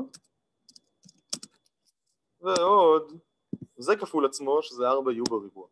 ועוד, זה כפול עצמו, שזה 4U בריבוע.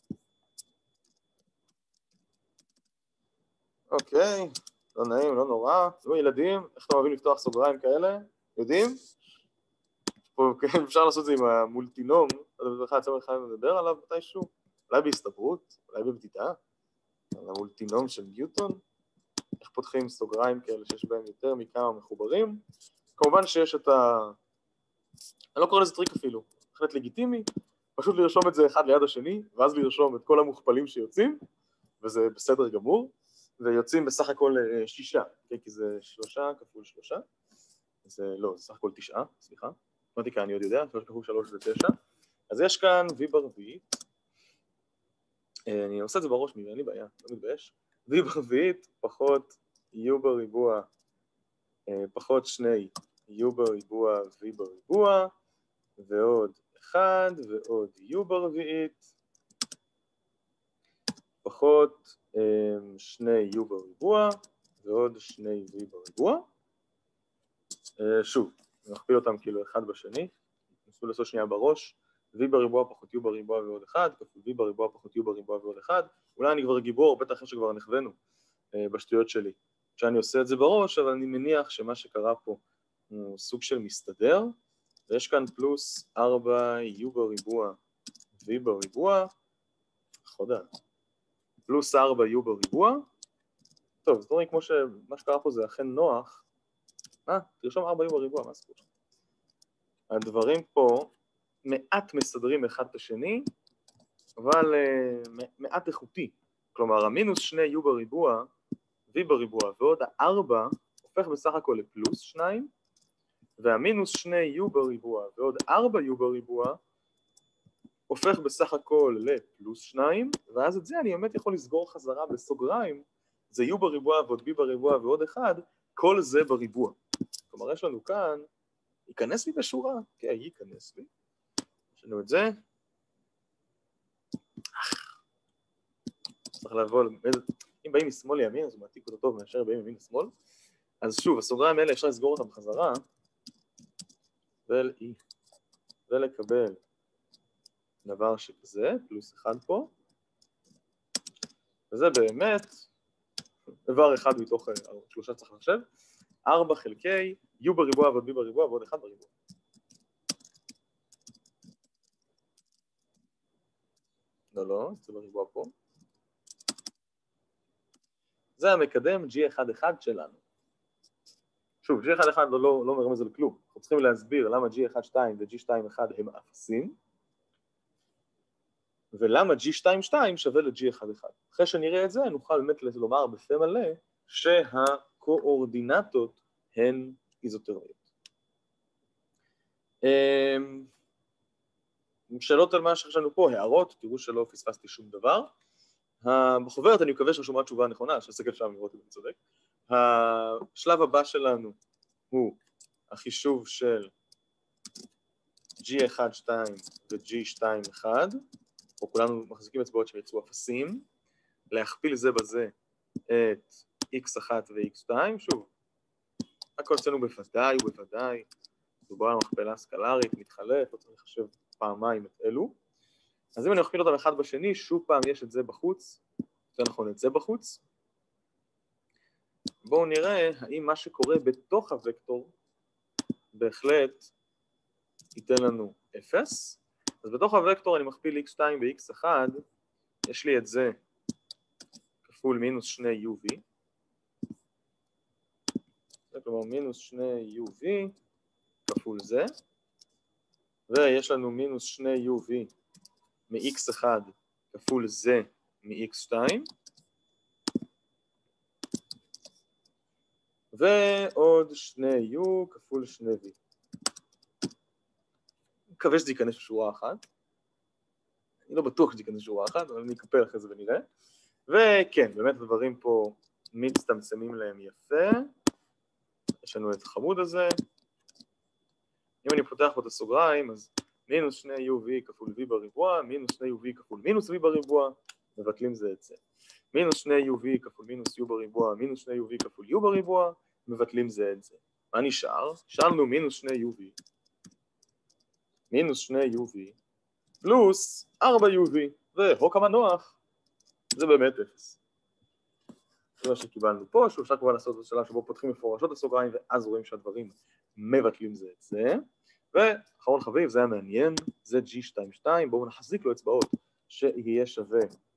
אוקיי, לא נעים, לא נורא. תראו ילדים, איך אתם אוהבים לפתוח סוגריים כאלה? יודעים? פה אפשר לעשות את זה עם המולטינום, בכלל יצא לך לדבר עליו מתישהו, אולי בהסתברות, אולי בבדידה, על המולטינום של ניוטון, איך פותחים סוגריים כאלה שיש בהם יותר מכמה מחוברים. כמובן שיש את אני לא קורא לזה טריק אפילו, בהחלט לגיטימי, פשוט לרשום את זה אחד ליד השני, ואז לרשום את כל המוכפלים שיוצאים, וזה בסדר גמור, ויוצאים בסך הכל 6, כי זה 3 כפול 3, זה לא, זה סך הכל 9, סליחה, מתמטיקה אני עוד יודע, 3 כפול 3 זה 9, אז יש כאן V ברביעית, אני עושה את זה בראש, אין לי בעיה, לא מתבייש, V ברביעית פחות U בריבוע, פחות 2 U בריבוע V בריבוע, ועוד 1 ועוד U ברביעית, פחות 2U בריבוע ועוד 2V בריבוע. שוב, נכפיל אותם כאילו אחד בשני, נסו לעשות שנייה בראש, V בריבוע פחות U בריבוע ועוד 1, כפול V בריבוע פחות U בריבוע ועוד 1, אולי אני כבר גיבור, בטח אחרי שכבר נכוונו בשטויות שלי, כשאני עושה את זה בראש, אבל אני מניח שמה שקרה פה הוא סוג של מסתדר, ויש כאן פלוס 4U בריבוע V בריבוע, חודה. פלוס 4U בריבוע. טוב, זאת אומרת, כמו שמה שקרה פה זה אכן נוח. תרשום 4U בריבוע, מה הסיפור שם? הדברים פה מעט מסדרים אחד את השני, אבל מעט איכותי. כלומר, המינוס 2U בריבוע, V בריבוע, ועוד ה-4 הופך בסך הכל לפלוס 2, והמינוס 2U בריבוע, ועוד 4U בריבוע, הופך בסך הכל לפלוס 2, ואז את זה אני באמת יכול לסגור חזרה בסוגריים, זה U בריבוע ועוד B בריבוע ועוד 1, כל זה בריבוע. כלומר, יש לנו כאן, ייכנס לי בשורה? כן, ייכנס לי. יש לנו את זה. צריך לבוא, אם באים משמאל לימין, אז הוא מעתיק אותו טוב מאשר באים ימין לשמאל. אז שוב, הסוגריים האלה אפשר לסגור אותם חזרה, ולקבל דבר שכזה, פלוס 1 פה, וזה באמת איבר אחד מתוך 3 צריך לחשב, 4 חלקי u בריבוע ועוד b בריבוע ועוד 1 בריבוע. לא, זה בריבוע פה. זה המקדם G11 שלנו. שוב, G11 לא מרמז על כלום. אנחנו צריכים להסביר למה G12 ו-G21 הם אפסים, ולמה G22 שווה ל-G11. אחרי שנראה את זה, נוכל באמת לומר בפה מלא שהקואורדינטות הן איזוטריות. שאלות על מה שיש לנו פה, הערות, תראו שלא פספסתי שום דבר. בחוברת אני מקווה שרשומה תשובה נכונה, שהסקל שם לראות אם אני צודק. השלב הבא שלנו הוא החישוב של G12 ו-G21, או כולנו מחזיקים אצבעות שיצאו אפסים, להכפיל זה בזה את x1 ו-x2, שוב, הכל אצלנו בוודאי ובוודאי, דובר על מכפלה סקלרית, מתחלף, לא צריך לחשב פעמיים את אלו. אז אם אני אכפיל אותם אחד בשני, שוב פעם יש את זה בחוץ, זה נכון, את זה בחוץ. בואו נראה האם מה שקורה בתוך הוקטור בהחלט ייתן לנו 0. אז בתוך הוקטור אני מכפיל x2 ב-x1, יש לי את זה כפול מינוס 2 uv, כלומר מינוס 2 uv כפול זה, ויש לנו מינוס 2 uv מ-x1 כפול זה מ-x2, ועוד 2u כפול 2v. אני מקווה שזה ייכנס בשורה אחת. אני לא בטוח שזה ייכנס בשורה אחת, אבל אני אקפל אחרי זה ונראה. וכן, באמת הדברים פה מצטמצמים להם יפה. יש לנו את החמוד הזה. אם אני פותח פה את הסוגריים, אז מינוס 2 uv כפול v בריבוע, מינוס 2 uv כפול מינוס v בריבוע, מבטלים זה את זה. מינוס 2 uv כפול מינוס u בריבוע, מינוס 2 uv כפול u בריבוע, מבטלים זה את זה. מה נשאר? נשארנו מינוס 2 uv, מינוס 2 uv, פלוס 4 uv, והוק המנוח, זה באמת 0. זה מה שקיבלנו פה, שאפשר כבר לעשות את השלב שבו פותחים מפורשות הסוגריים, ואז רואים שהדברים מבטלים זה את זה. ואחרון חביב, זה היה מעניין, זה G22, בואו נחזיק לו אצבעות שיהיה שווה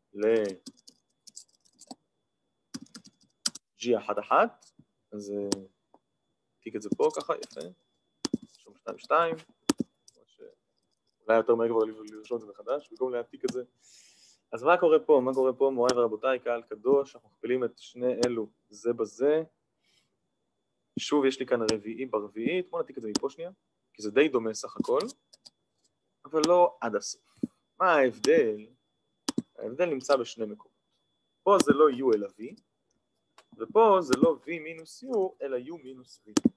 ל-G11, אז תיק את זה פה ככה, יפה, שום 22, אולי יותר מהר כבר לרשום את זה מחדש, במקום להעתיק את זה. אז מה קורה פה? מה קורה פה, מוריי ורבותיי, קהל קדוש, אנחנו מכפילים את שני אלו זה בזה, שוב יש לי כאן רביעי ברביעית, בואו נעתיק את זה מפה שנייה, כי זה די דומה סך הכל, אבל לא עד הסוף. מה ההבדל? ההבדל נמצא בשני מקומות. פה זה לא u אלא v, ופה זה לא v מינוס u, אלא u מינוס v.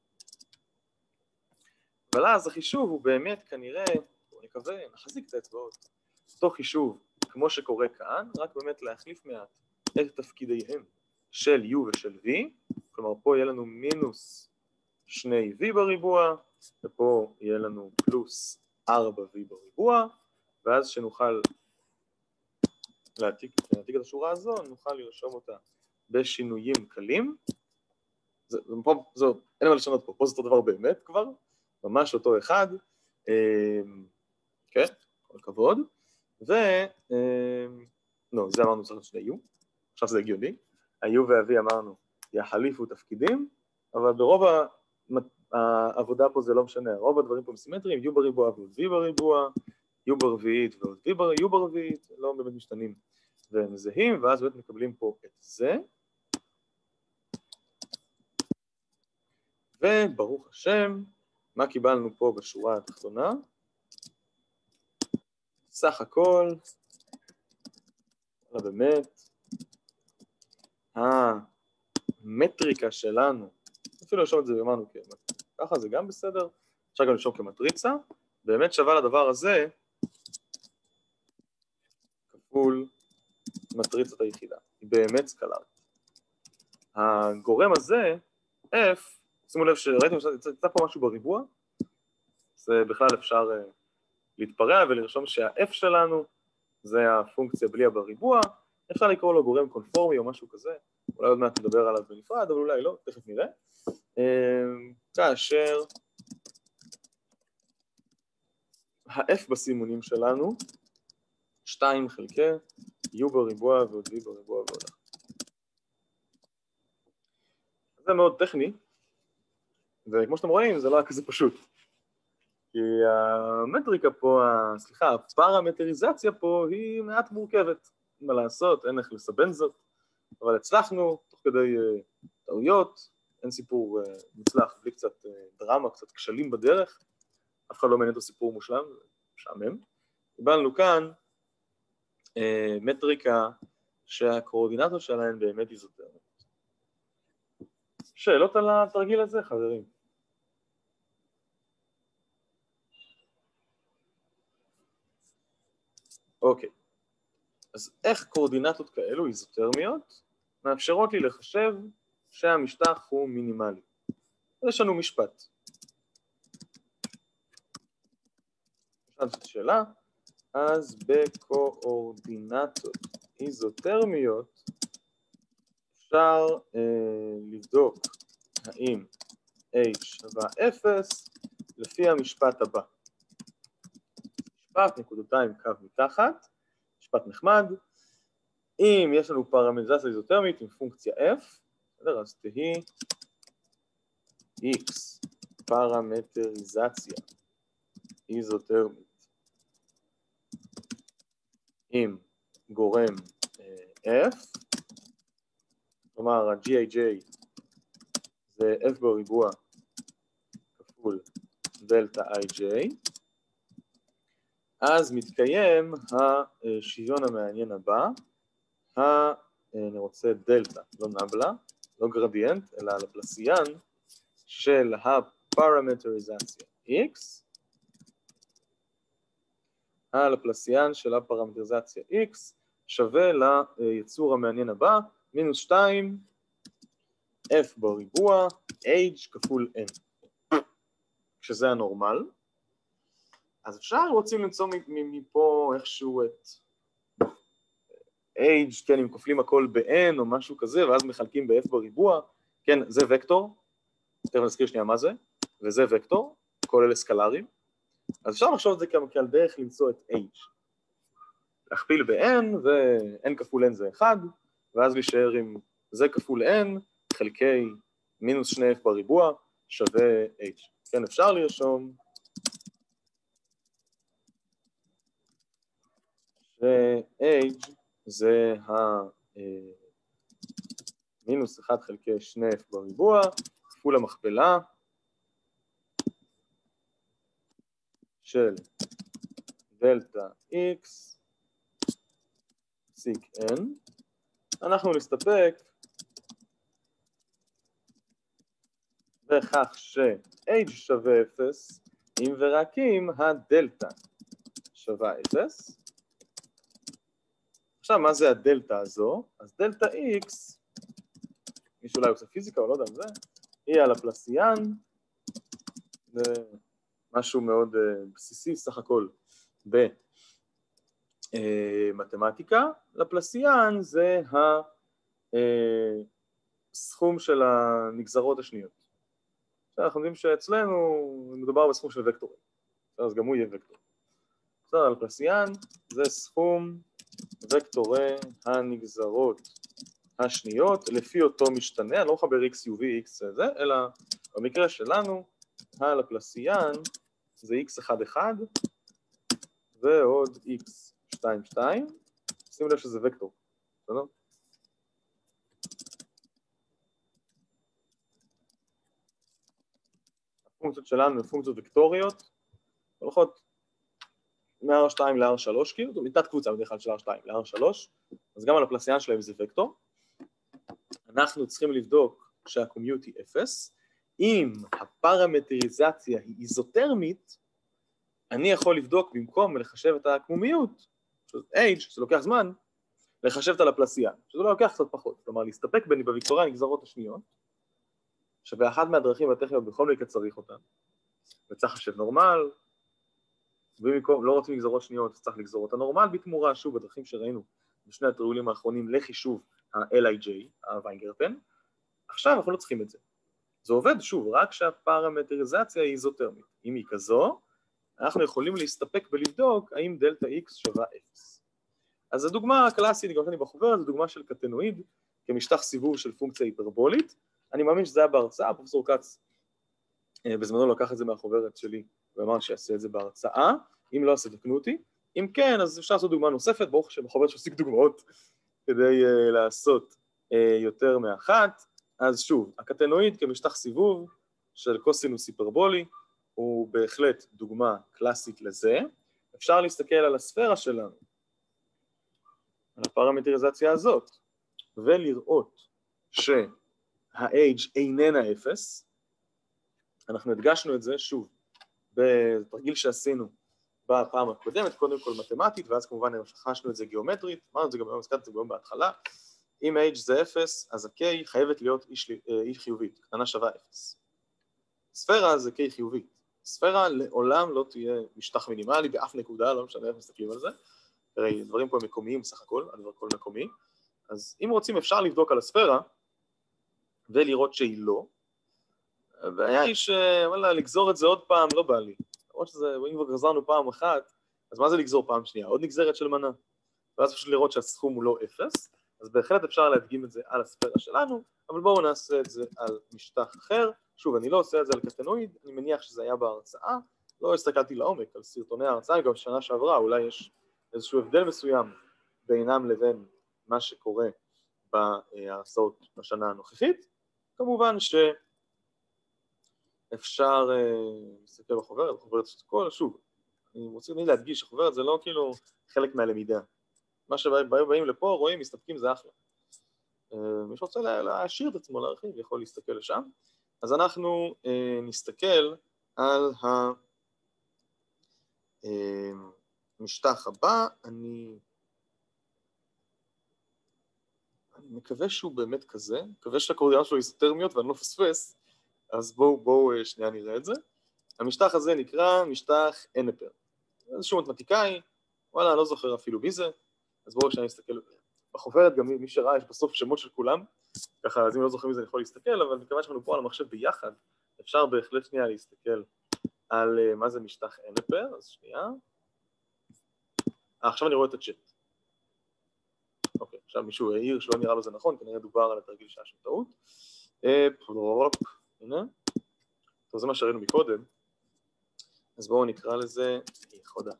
אבל אז החישוב הוא באמת כנראה, בואו נקווה, נחזיק את האצבעות, אותו חישוב כמו שקורה כאן, רק באמת להחליף מעט את תפקידיהם של u ושל v, כלומר פה יהיה לנו מינוס 2v בריבוע, ופה יהיה לנו פלוס 4v בריבוע, ואז שנוכל להעתיק את השורה הזו, נוכל לרשום אותה בשינויים קלים. אין מה לשנות פה, פה זה אותו דבר באמת כבר, ממש אותו אחד, כן, כל הכבוד, לא, זה אמרנו צריך שני u, עכשיו זה הגיוני, ה-u וה-v אמרנו יחליפו תפקידים, אבל ברוב העבודה פה זה לא משנה, רוב הדברים פה סימטריים, u בריבוע ועוד v בריבוע, u ברביעית ועוד u ברביעית, לא באמת משתנים והם זהים, ואז באמת מקבלים פה את זה, וברוך השם, מה קיבלנו פה בשורה התחתונה? סך הכל, באמת, המטריקה שלנו, אפילו לרשום את זה אמרנו ככה זה גם בסדר, אפשר גם לרשום כמטריצה, באמת שווה לדבר הזה כפול מטריצת היחידה, היא באמת סקלרית. הגורם הזה, F, שימו לב שראיתם שיצא פה משהו בריבוע, זה בכלל אפשר להתפרע ולרשום שה-f שלנו זה הפונקציה בלי הבריבוע, אפשר לקרוא לו גורם קונפורמי או משהו כזה, אולי עוד מעט נדבר עליו בנפרד, אבל אולי לא, תכף נראה. כאשר ה-f בסימונים שלנו, 2 חלקי u בריבוע ועוד v בריבוע ועוד. זה מאוד טכני, וכמו שאתם רואים זה לא היה כזה פשוט. כי המטריקה פה, סליחה, הפרמטריזציה פה היא מעט מורכבת. מה לעשות, אין איך לסבן זאת, אבל הצלחנו, תוך כדי טעויות, אין סיפור מוצלח, בלי קצת דרמה, קצת כשלים בדרך, אף אחד לא מעניין אותו סיפור מושלם, זה משעמם. קיבלנו כאן מטריקה שהקואורדינטות שלהן באמת איזוטריות. שאלות על התרגיל הזה, חברים? אוקיי, אז איך קואורדינטות כאלו איזוטרמיות מאפשרות לי לחשב שהמשטח הוא מינימלי? יש לנו משפט. שאלה, אז בקואורדינטות איזוטרמיות אפשר לבדוק האם h שווה 0 לפי המשפט הבא. משפט נקודותיים קו מתחת, משפט נחמד. אם יש לנו פרמטריזציה איזוטרמית עם פונקציה f, אז תהי x פרמטריזציה איזוטרמית עם גורם f, כלומר ה-GIJ זה f בריבוע כפול דלתה IJ, אז מתקיים השוויון המעניין הבא, אני רוצה דלתה, לא נבלה, לא גרדיאנט, אלא לפלסיאן של הפרמטריזציה x, הלפלסיאן של הפרמטריזציה x שווה ליצור המעניין הבא, מינוס 2 f בריבוע h כפול n, כשזה הנורמל. אז אפשר רוצים למצוא מפה איכשהו את h, כן, אם כופלים הכל ב-n או משהו כזה, ואז מחלקים ב-f בריבוע, כן, זה וקטור, תכף נזכיר שנייה מה זה, וזה וקטור, כל אלה סקלרים, אז אפשר לחשוב את זה כעל דרך למצוא את h. להכפיל ב-n, ו-n כפול n זה 1, ואז להישאר עם זה כפול n, חלקי מינוס 2f בריבוע, שווה h. כן, אפשר לרשום ש-h זה מינוס 1 חלקי 2f בריבוע, כפול המכפלה של דלתה x פסיק n. אנחנו נסתפק בכך ש-h שווה 0 אם ורק אם הדלתה שווה 0. עכשיו, מה זה הדלתה הזו? אז דלתה x, מישהו אולי עושה פיזיקה או לא יודע על זה, היא הלפלסיאן, זה משהו מאוד בסיסי סך הכל במתמטיקה. לפלסיאן זה הסכום של הנגזרות השניות. עכשיו אנחנו יודעים שאצלנו מדובר בסכום של וקטורים, אז גם הוא יהיה וקטור. עכשיו, לפלסיאן זה סכום וקטורי הנגזרות השניות לפי אותו משתנה, אני לא מחבר x, u, v, x זה, אלא במקרה שלנו, הלפלסיאן זה x1,1 ועוד x2,2, שימו לב שזה וקטור, בסדר? הפונקציות שלנו הן פונקציות וקטוריות, הולכות מ-R2 ל-R3, כאילו, זו מתת קבוצה בדרך כלל של R2 ל-R3, אז גם הלפלסיאן שלהם זה וקטור. אנחנו צריכים לבדוק שהקומיוט היא 0. אם הפרמטריזציה היא איזוטרמית, אני יכול לבדוק במקום לחשב את הקומיוט, h, שזה לוקח זמן, לחשב את הלפלסיאן, שזה לא לוקח קצת פחות. כלומר, להסתפק בוויקטורי הנגזרות השניות, שבאחת מהדרכים הטכניות בכל מקרה צריך אותן, וצריך לחשב נורמל, ובמקום לא רוצים לגזרות שניות, צריך לגזור אותה נורמל בתמורה, שוב, בדרכים שראינו בשני הטריולים האחרונים לחישוב ה-LIJ, הוויינגרטן. עכשיו אנחנו לא צריכים את זה. זה עובד, שוב, רק שהפרמטריזציה היא איזוטרמית. אם היא כזו, אנחנו יכולים להסתפק ולבדוק האם דלטה X שווה 0. אז הדוגמה הקלאסית, גם שאני בחוברת, זו דוגמה של קטנואיד, כמשטח סיבוב של פונקציה היפרבולית. אני מאמין שזה היה בהרצאה, פרופסור קץ בזמנו לקח את זה מהחוברת שלי, ואמר שיעשה את זה בהרצאה. אם לא, אז תקנו אותי. אם כן, אז אפשר לעשות דוגמה נוספת, ברוך השם, בחוברת שעושים דוגמאות כדי לעשות יותר מאחת. אז שוב, הקטנואיד כמשטח סיבוב של קוסינוס היפרבולי, הוא בהחלט דוגמה קלאסית לזה. אפשר להסתכל על הספירה שלנו, על הפרמטריזציה הזאת, ולראות שה-H איננה 0. אנחנו הדגשנו את זה שוב, בתרגיל שעשינו בפעם הקודמת, קודם כל מתמטית, ואז כמובן חשנו את זה גיאומטרית, אמרנו את זה גם בהתחלה. אם H זה 0, אז ה-K חייבת להיות אי חיובית, קטנה שווה 0. ספירה זה K חיובית. ספירה לעולם לא תהיה משטח מינימלי באף נקודה, לא משנה איך מסתכלים על זה. הרי דברים פה הם מקומיים בסך הכל, הדבר כל מקומי. אז אם רוצים אפשר לבדוק על הספירה, ולראות שהיא לא. הבעיה היא שוואלה, לגזור את זה עוד פעם לא בא לי. למרות שזה, אם כבר גזרנו פעם אחת, אז מה זה לגזור פעם שנייה? עוד נגזרת של מנה. ואז פשוט לראות שהסכום הוא לא 0, אז בהחלט אפשר להדגים את זה על הספירה שלנו, אבל בואו נעשה את זה על משטח אחר. שוב, אני לא עושה את זה על קטנואיד, אני מניח שזה היה בהרצאה, לא הסתכלתי לעומק על סרטוני ההרצאה, גם שנה שעברה, אולי יש איזשהו הבדל מסוים בינם לבין מה שקורה בהרצאות בשנה הנוכחית. כמובן שאפשר להסתכל בחוברת, בחוברת של כל, שוב, אני רוצה להדגיש שחוברת זה לא כאילו חלק מהלמידה. מה שבאים לפה, רואים, מסתפקים, זה אחלה. מי שרוצה להשאיר את עצמו, להרחיב, יכול להסתכל לשם. אז אנחנו נסתכל על המשטח הבא. אני מקווה שהוא באמת כזה, מקווה שהקורדיאנט שלו איזוטרמיות ואני לא פספס, אז בואו שנייה נראה את זה. המשטח הזה נקרא משטח אנפר. איזשהו מתמטיקאי, וואלה, אני לא זוכר אפילו מי זה, אז בואו שנייה נסתכל. בחוברת גם מי שראה יש בסוף שמות של כולם, ככה אז אם לא זוכרים מזה אני יכול להסתכל, אבל מכיוון שאנחנו פה על המחשב ביחד, אפשר בהחלט שנייה להסתכל על מה זה משטח אנפר, אז שנייה. עכשיו אני רואה את הצ'אט. אוקיי, עכשיו מישהו העיר שלא נראה לו זה נכון, כנראה דובר על התרגיל שעה של טעות. הנה. טוב, זה מה שראינו מקודם. אז בואו נקרא לזה חודה.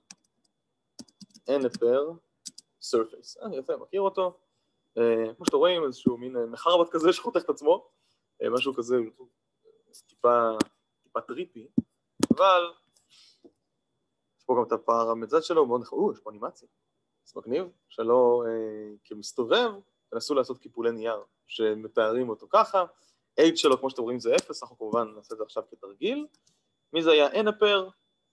אנפר סרפייס. יפה, מכיר אותו. כמו שאתם רואים, איזשהו מין מחרבט כזה שחותך את עצמו. משהו כזה, טיפה טריפי. אבל יש פה גם את הפרמטריזציה שלו, מאוד נכון. יש פה אנימציה. זה מגניב, שלא כמסתובב, תנסו לעשות קיפולי נייר שמתארים אותו ככה. H שלו, כמו שאתם רואים, זה 0, אנחנו כמובן נעשה את זה עכשיו כתרגיל. מי זה היה? אנפר.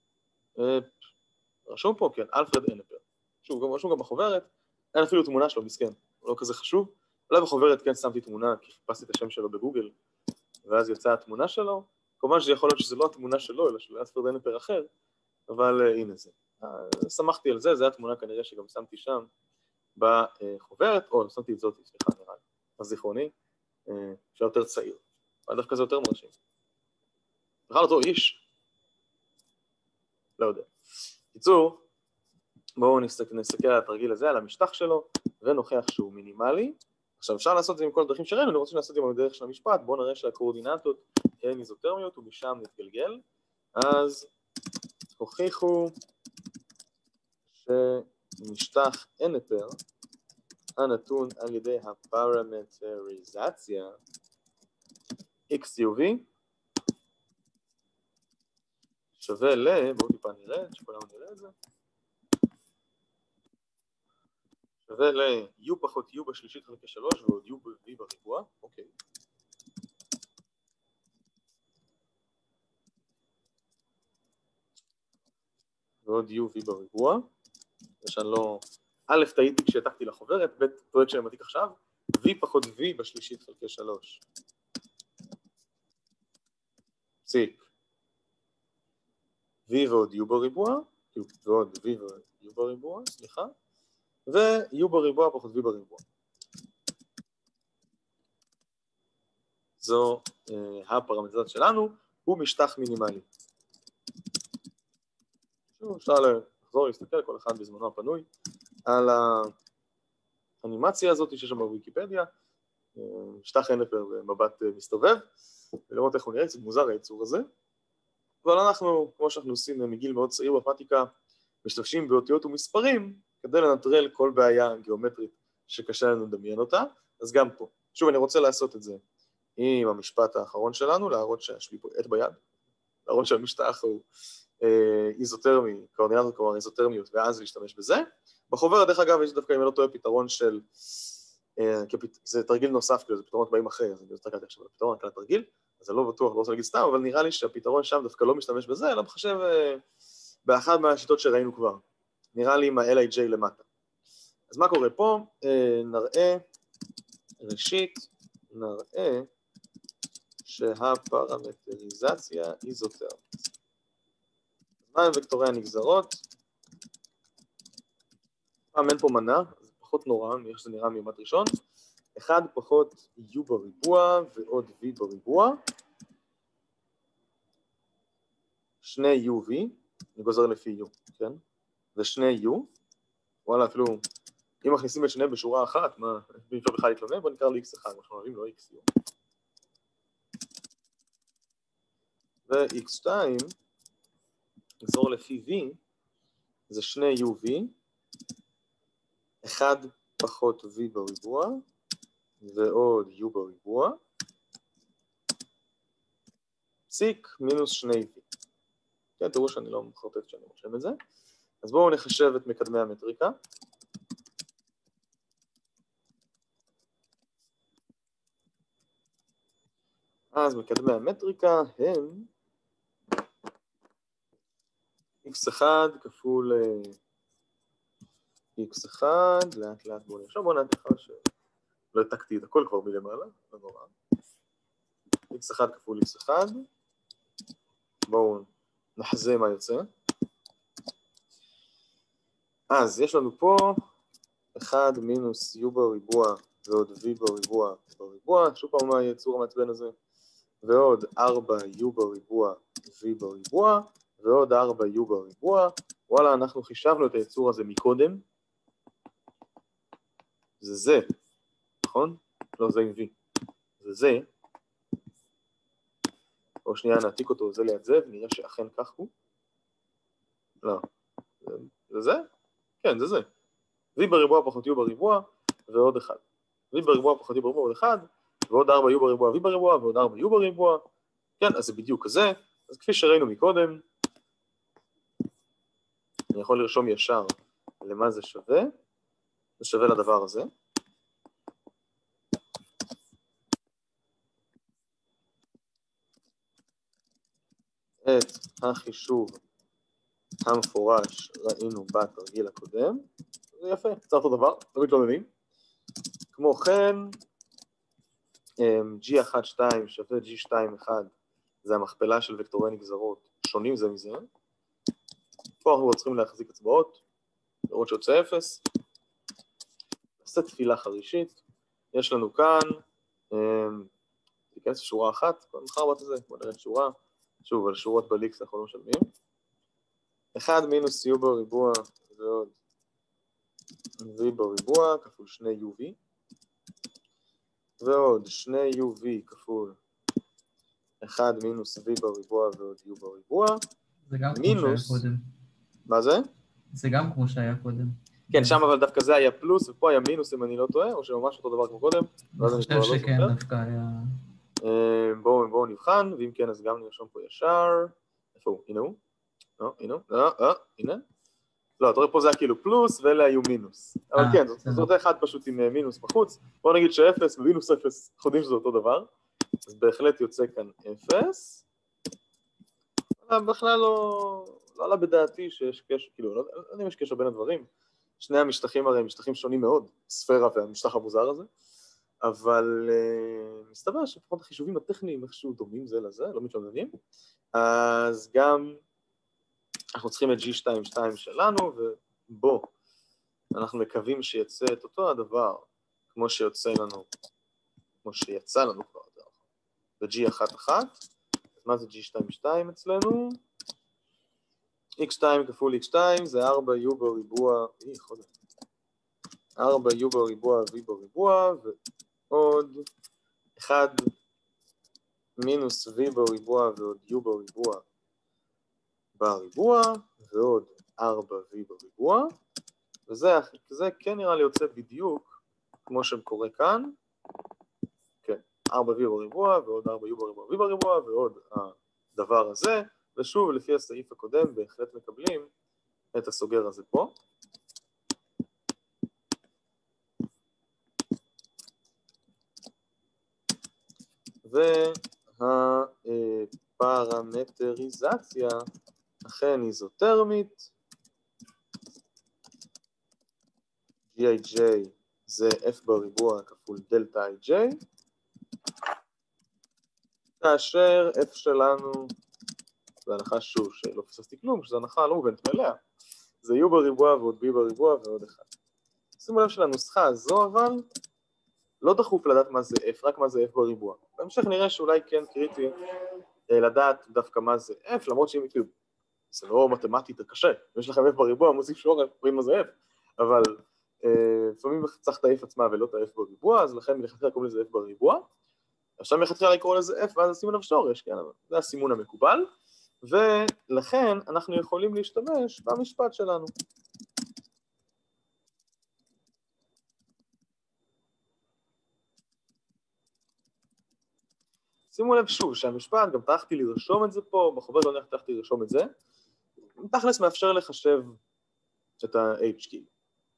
רשום פה, כן, אלפרד אנפר. שוב, רשום גם בחוברת, אין אפילו תמונה שלו, מסכן, לא כזה חשוב. אולי בחוברת כן שמתי תמונה, כי חיפשתי את השם שלו בגוגל, ואז יצאה התמונה שלו. כמובן שיכול להיות שזה לא התמונה שלו, אלא של אלפרד אנפר אחר, אבל הנה זה. שמחתי על זה, זו התמונה כנראה שגם שמתי שם בחוברת, או שמתי את זאת, סליחה, נראה לי, הזיכרוני, שיותר צעיר. אבל דווקא זה יותר מרשים. בכלל אותו איש. לא יודע. קיצור, בואו נסתכל על התרגיל הזה, על המשטח שלו, ונוכיח שהוא מינימלי. עכשיו אפשר לעשות את זה עם כל הדרכים שראינו, אני רוצה לעשות את זה בדרך של המשפט, בואו נראה שהקואורדינטות הן איזוטרמיות, ומשם נתגלגל. אז הוכיחו שמשטח אנפר, הנתון על ידי הפרמטריזציה, XUV, שווה בואו טיפה נראה, שכולנו נראה את זה, שווה U פחות U בשלישית חלקי 3 ועוד U ב-V בריבוע, אוקיי. ועוד U V בריבוע, ושאני לא, א' טעיתי כשהעתקתי לחוברת, ב' טועה כשאני מתיק עכשיו, V פחות V בשלישית חלקי 3. פסיק. V ועוד U בריבוע, ועוד v ו-u בריבוע, סליחה, ו-u בריבוע פחות v בריבוע. זו הפרמטריזציה שלנו, הוא משטח מינימלי. שוב, אפשר לחזור להסתכל כל אחד בזמנו הפנוי על האנימציה הזאת שיש שם בוויקיפדיה, משטח NF במבט מסתובב, ולראות איך הוא נראה, קצת מוזר היצור הזה. אבל אנחנו, כמו שאנחנו עושים מגיל מאוד צעיר בפרקטיקה, משתמשים באותיות ומספרים כדי לנטרל כל בעיה גיאומטרית שקשה לנו לדמיין אותה, אז גם פה. שוב, אני רוצה לעשות את זה עם המשפט האחרון שלנו, להראות שיש לי פה עט ביד, להראות שהמשטח הוא איזוטרמי, קואורדינטות כלומר איזוטרמיות, ואז להשתמש בזה. בחוברת, דרך אגב, יש דווקא אם אני לא טועה פתרון של, זה תרגיל נוסף, כאילו זה פתרונות באים אחרי, אז אני הסתכלתי עכשיו על הפתרון, רק על התרגיל, אז אני לא בטוח, לא רוצה להגיד סתם, אבל נראה לי שהפתרון שם דווקא לא משתמש בזה, אלא מחשב באחת מהשיטות שראינו כבר. נראה לי עם ה-LIJ למטה. אז מה קורה פה? נראה, ראשית, נראה שהפרמטריזציה איזוטרמית. מה הם וקטורי הנגזרות? פעם אין פה מנה, זה פחות נורא, מאיך שזה נראה מימד ראשון. 1 פחות u בריבוע ועוד v בריבוע. 2 uv, אני גוזר לפי u, כן? ו2 u, וואלה אפילו, אם מכניסים את שניהם בשורה אחת, מה, אי אפשר בכלל להתלונן, בוא נקרא ל-x1, מה שאנחנו אוהבים, לא xu. ו-x2, נגזור לפי v, זה 2 uv, 1 פחות v בריבוע, ועוד u בריבוע, פסיק מינוס 2v. כן, תראו שאני לא מחרטט שאני רושם את זה. אז בואו נחשב את מקדמי המטריקה. אז מקדמי המטריקה הם x1 כפול x1, לאט לאט בואו נרשום, בואו נעד לך שלא העתקתי את הכל כבר מלמעלה, לא נורא. x1 כפול x1, בואו נחזה מה יוצא. אז יש לנו פה 1 מינוס u בריבוע ועוד v בריבוע בריבוע, שוב פעם מה היצור המעצבן הזה, ועוד 4u בריבוע v בריבוע, ועוד 4u בריבוע. וואלה, אנחנו חישבנו את היצור הזה מקודם. זה, נכון? לא, זה עם v. זה. או שנייה נעתיק אותו זה ליד זה, ונראה שאכן כך הוא. לא. זה? כן, זה. v בריבוע פחות u בריבוע, ועוד 1. v בריבוע פחות u בריבוע ועוד 1, ועוד 4u בריבוע v בריבוע, ועוד 4u בריבוע. כן, אז זה בדיוק כזה. אז כפי שראינו מקודם, אני יכול לרשום ישר למה זה שווה. זה שווה לדבר הזה. את החישוב המפורש ראינו בתרגיל הקודם. זה יפה, קצת אותו דבר, תמיד לא מבין. כמו כן, G1,2 שווה G2,1 זה המכפלה של וקטורי נגזרות שונים זה מזה. פה אנחנו צריכים להחזיק אצבעות, לראות שיוצא 0. נעשה תפילה חרישית. יש לנו כאן, תיכנס לשורה אחת, כל מחר בת הזה, בוא נראה שורה. שוב, על שורות בליקס אנחנו לא משלמים. 1 מינוס u בריבוע ועוד v בריבוע כפול 2uv, ועוד 2uv כפול 1 מינוס v בריבוע ועוד u בריבוע. זה גם מינוס... כמו שהיה קודם. מה זה? זה גם כמו שהיה קודם. כן, שם אבל דווקא זה היה פלוס, ופה היה מינוס אם אני לא טועה, או שממש אותו דבר כמו קודם. אני חושב שכן, דווקא היה... בואו נבחן, ואם כן אז גם נרשום פה ישר. איפה הוא? הנה הוא? הנה. לא, אתה רואה פה זה היה כאילו פלוס, ואלה היו מינוס. אבל כן, זאת אחד פשוט עם מינוס בחוץ. בואו נגיד ש0 ומינוס 0, אנחנו יודעים שזה אותו דבר. אז בהחלט יוצא כאן 0. בכלל לא עלה בדעתי שיש קשר, כאילו, לא יודע אם יש קשר בין הדברים. שני המשטחים הרי הם משטחים שונים מאוד, ספירה והמשטח המוזר הזה. אבל מסתבר שפחות החישובים הטכניים איכשהו דומים זה לזה, לא מתלוננים. אז גם אנחנו צריכים את G22 שלנו, ובו אנחנו מקווים שיצא את אותו הדבר, כמו שיצא לנו כבר, ב-G11, אז מה זה G22 אצלנו? X2 כפול X2 זה 4U בריבוע, 4U בריבוע V בריבוע, ועוד 1 מינוס V בריבוע ועוד U בריבוע, ועוד 4V בריבוע, וזה כן נראה לי יוצא בדיוק כמו שקורה כאן, כן, 4V בריבוע ועוד 4U בריבוע V בריבוע ועוד הדבר הזה, ושוב לפי הסעיף הקודם בהחלט מקבלים את הסוגר הזה פה. והפרמטריזציה אכן איזוטרמית, GIJ זה F בריבוע כפול דלתה IJ, כאשר F שלנו, זה הנחה שוב שלא פספסתי כלום, שזו הנחה לא מובנת מלאה, זה U בריבוע ועוד B בריבוע ועוד 1. שימו לב שלנוסחה הזו אבל לא דחוף לדעת מה זה F, רק מה זה F בריבוע. בהמשך נראה שאולי כן קריטי לדעת דווקא מה זה F, למרות שאם כאילו, זה לא מתמטית קשה, אם יש לכם F בריבוע, מוסיף שור, רואים מה זה F, אבל לפעמים צריך את ה-F עצמה ולא את ה-F בריבוע, אז לכן מלכתחילה קוראים לזה F בריבוע, עכשיו מלכתחילה לקרוא לזה F ואז שימו לב שורש, כן, אבל זה הסימון המקובל, ולכן אנחנו יכולים להשתמש במשפט שלנו. שימו לב שוב שהמשפט, גם טרחתי לרשום את זה פה, בחוברת לא טרחתי לרשום את זה, תכלס מאפשר לחשב את ה-H כאילו.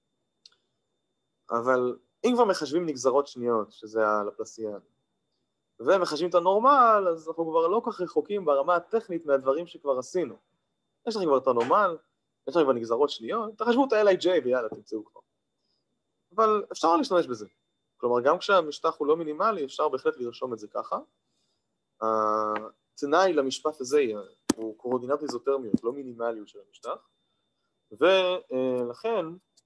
אבל אם כבר מחשבים נגזרות שניות, שזה הלפלסיאן, ומחשבים את הנורמל, אז אנחנו כבר לא כך רחוקים ברמה הטכנית מהדברים שכבר עשינו. יש לכם כבר את הנורמל, יש לכם כבר נגזרות שניות, תחשבו את ה-LIJ ויאללה, תמצאו כבר. אבל אפשר להשתמש בזה. כלומר, גם כשהמשטח הוא לא מינימלי, אפשר בהחלט לרשום את זה ככה. התנאי למשפט הזה הוא קורדינטות איזוטרמיות, לא מינימליות של המשטח, ולכן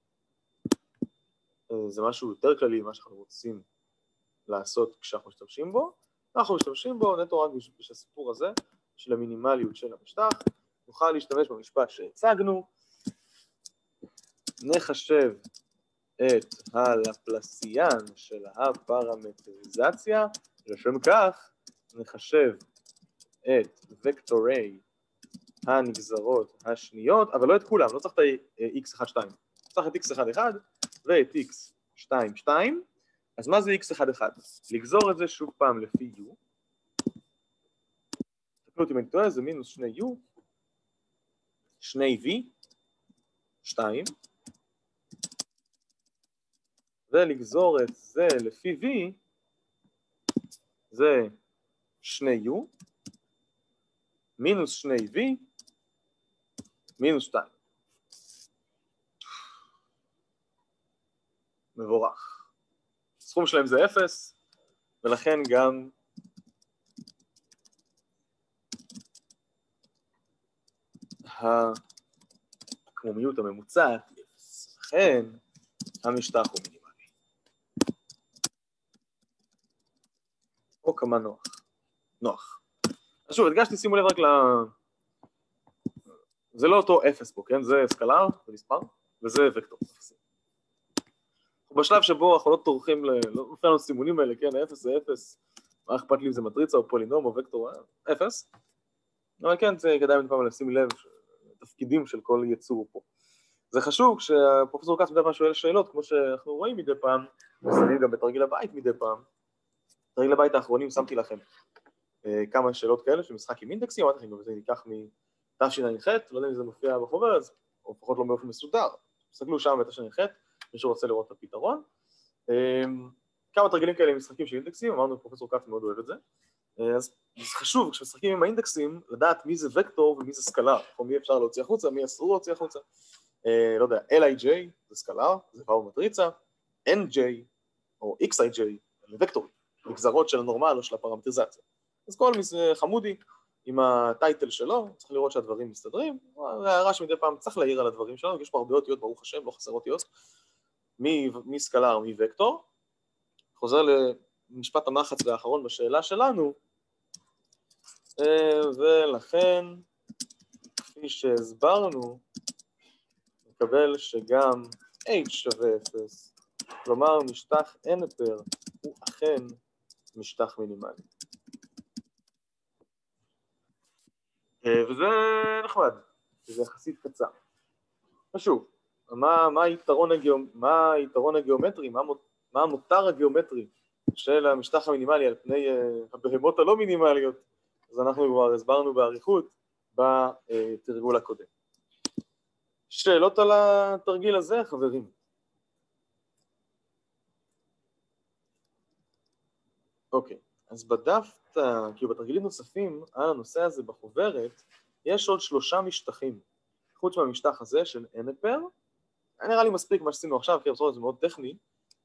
זה משהו יותר כללי ממה שאנחנו רוצים לעשות כשאנחנו משתמשים בו. אנחנו משתמשים בו נטו רק בשביל הסיפור הזה של המינימליות של המשטח, נוכל להשתמש במשפט שהצגנו, נחשב את הלפלסיאן של הפרמטריזציה, לשם כך נחשב את וקטורי הנגזרות השניות, אבל לא את כולם, לא צריך את x1,2, צריך את x1,1 ואת x2,2, אז מה זה x1,1? לגזור את זה שוב פעם לפי u, תקנו אותי אם אני טועה, זה מינוס 2u, 2v, 2, ולגזור את זה לפי v, זה 2u, מינוס 2v, מינוס 2. מבורך. הסכום שלהם זה 0, ולכן גם הקמומיות הממוצעת היא 0. לכן המשטח הוא מינימלי. או כמה נוח. אז שוב, הדגשתי, שימו לב רק זה לא אותו 0 פה, כן? זה סקלר, זה מספר, וזה וקטור. בשלב שבו אנחנו לא טורחים, לא מפריע לנו סימונים האלה, כן? 0 זה 0, מה אכפת לי אם זה מטריצה או פולינום או וקטור, 0. אבל כן, זה כדאי מדי פעם לשים לב תפקידים של כל יצור פה. זה חשוב כשהפרופסור קאץ מדי פעם שואל שאלות, כמו שאנחנו רואים מדי פעם, ושמים גם בתרגיל הבית מדי פעם. בתרגיל הבית האחרונים שמתי לכם כמה שאלות כאלה של משחק עם אינדקסים, אמרתי לכם, וזה ניקח מתשע"ח, לא יודע אם זה מופיע בחוברת, או לפחות לא באופן מסודר. תסתכלו שם בתשע"ח, מי שרוצה לראות את הפתרון. כמה תרגילים כאלה עם משחקים של אינדקסים, אמרנו פרופסור קאץ מאוד אוהב את זה. אז זה חשוב, כשמשחקים עם האינדקסים, לדעת מי זה וקטור ומי זה סקלר, או מי אפשר להוציא החוצה, מי אסור להוציא החוצה. לא יודע, LIJ זה סקלר, זה כבר מטריצה, NJ או XIJ זה וקטורים, נגזרות של הנורמל או של הפרמטריזציה. אז כל מי זה חמודי, עם הטייטל שלו, צריך לראות שהדברים מסתדרים, הערה שמדי פעם צריך להעיר על הדברים שלנו, יש פה הרבה אותיות, ברוך השם, לא חסר אותיות, מסקלר, מווקטור. חוזר למשפט המחץ האחרון בשאלה שלנו, ולכן, כפי שהסברנו, נקבל שגם h שווה 0, כלומר משטח nפר הוא אכן משטח מינימלי. וזה נחמד, זה יחסית קצר. ושוב, מה היתרון הגיאומטרי, מה המותר הגיאומטרי של המשטח המינימלי על פני הבהמות הלא מינימליות, אז אנחנו כבר הסברנו באריכות בתרגול הקודם. שאלות על התרגיל הזה, חברים? אוקיי, אז בדף, כאילו בתרגילים נוספים על הנושא הזה בחוברת, יש עוד 3 משטחים, חוץ מהמשטח הזה של nפר, נראה לי מספיק מה שעשינו עכשיו, כי זה מאוד טכני,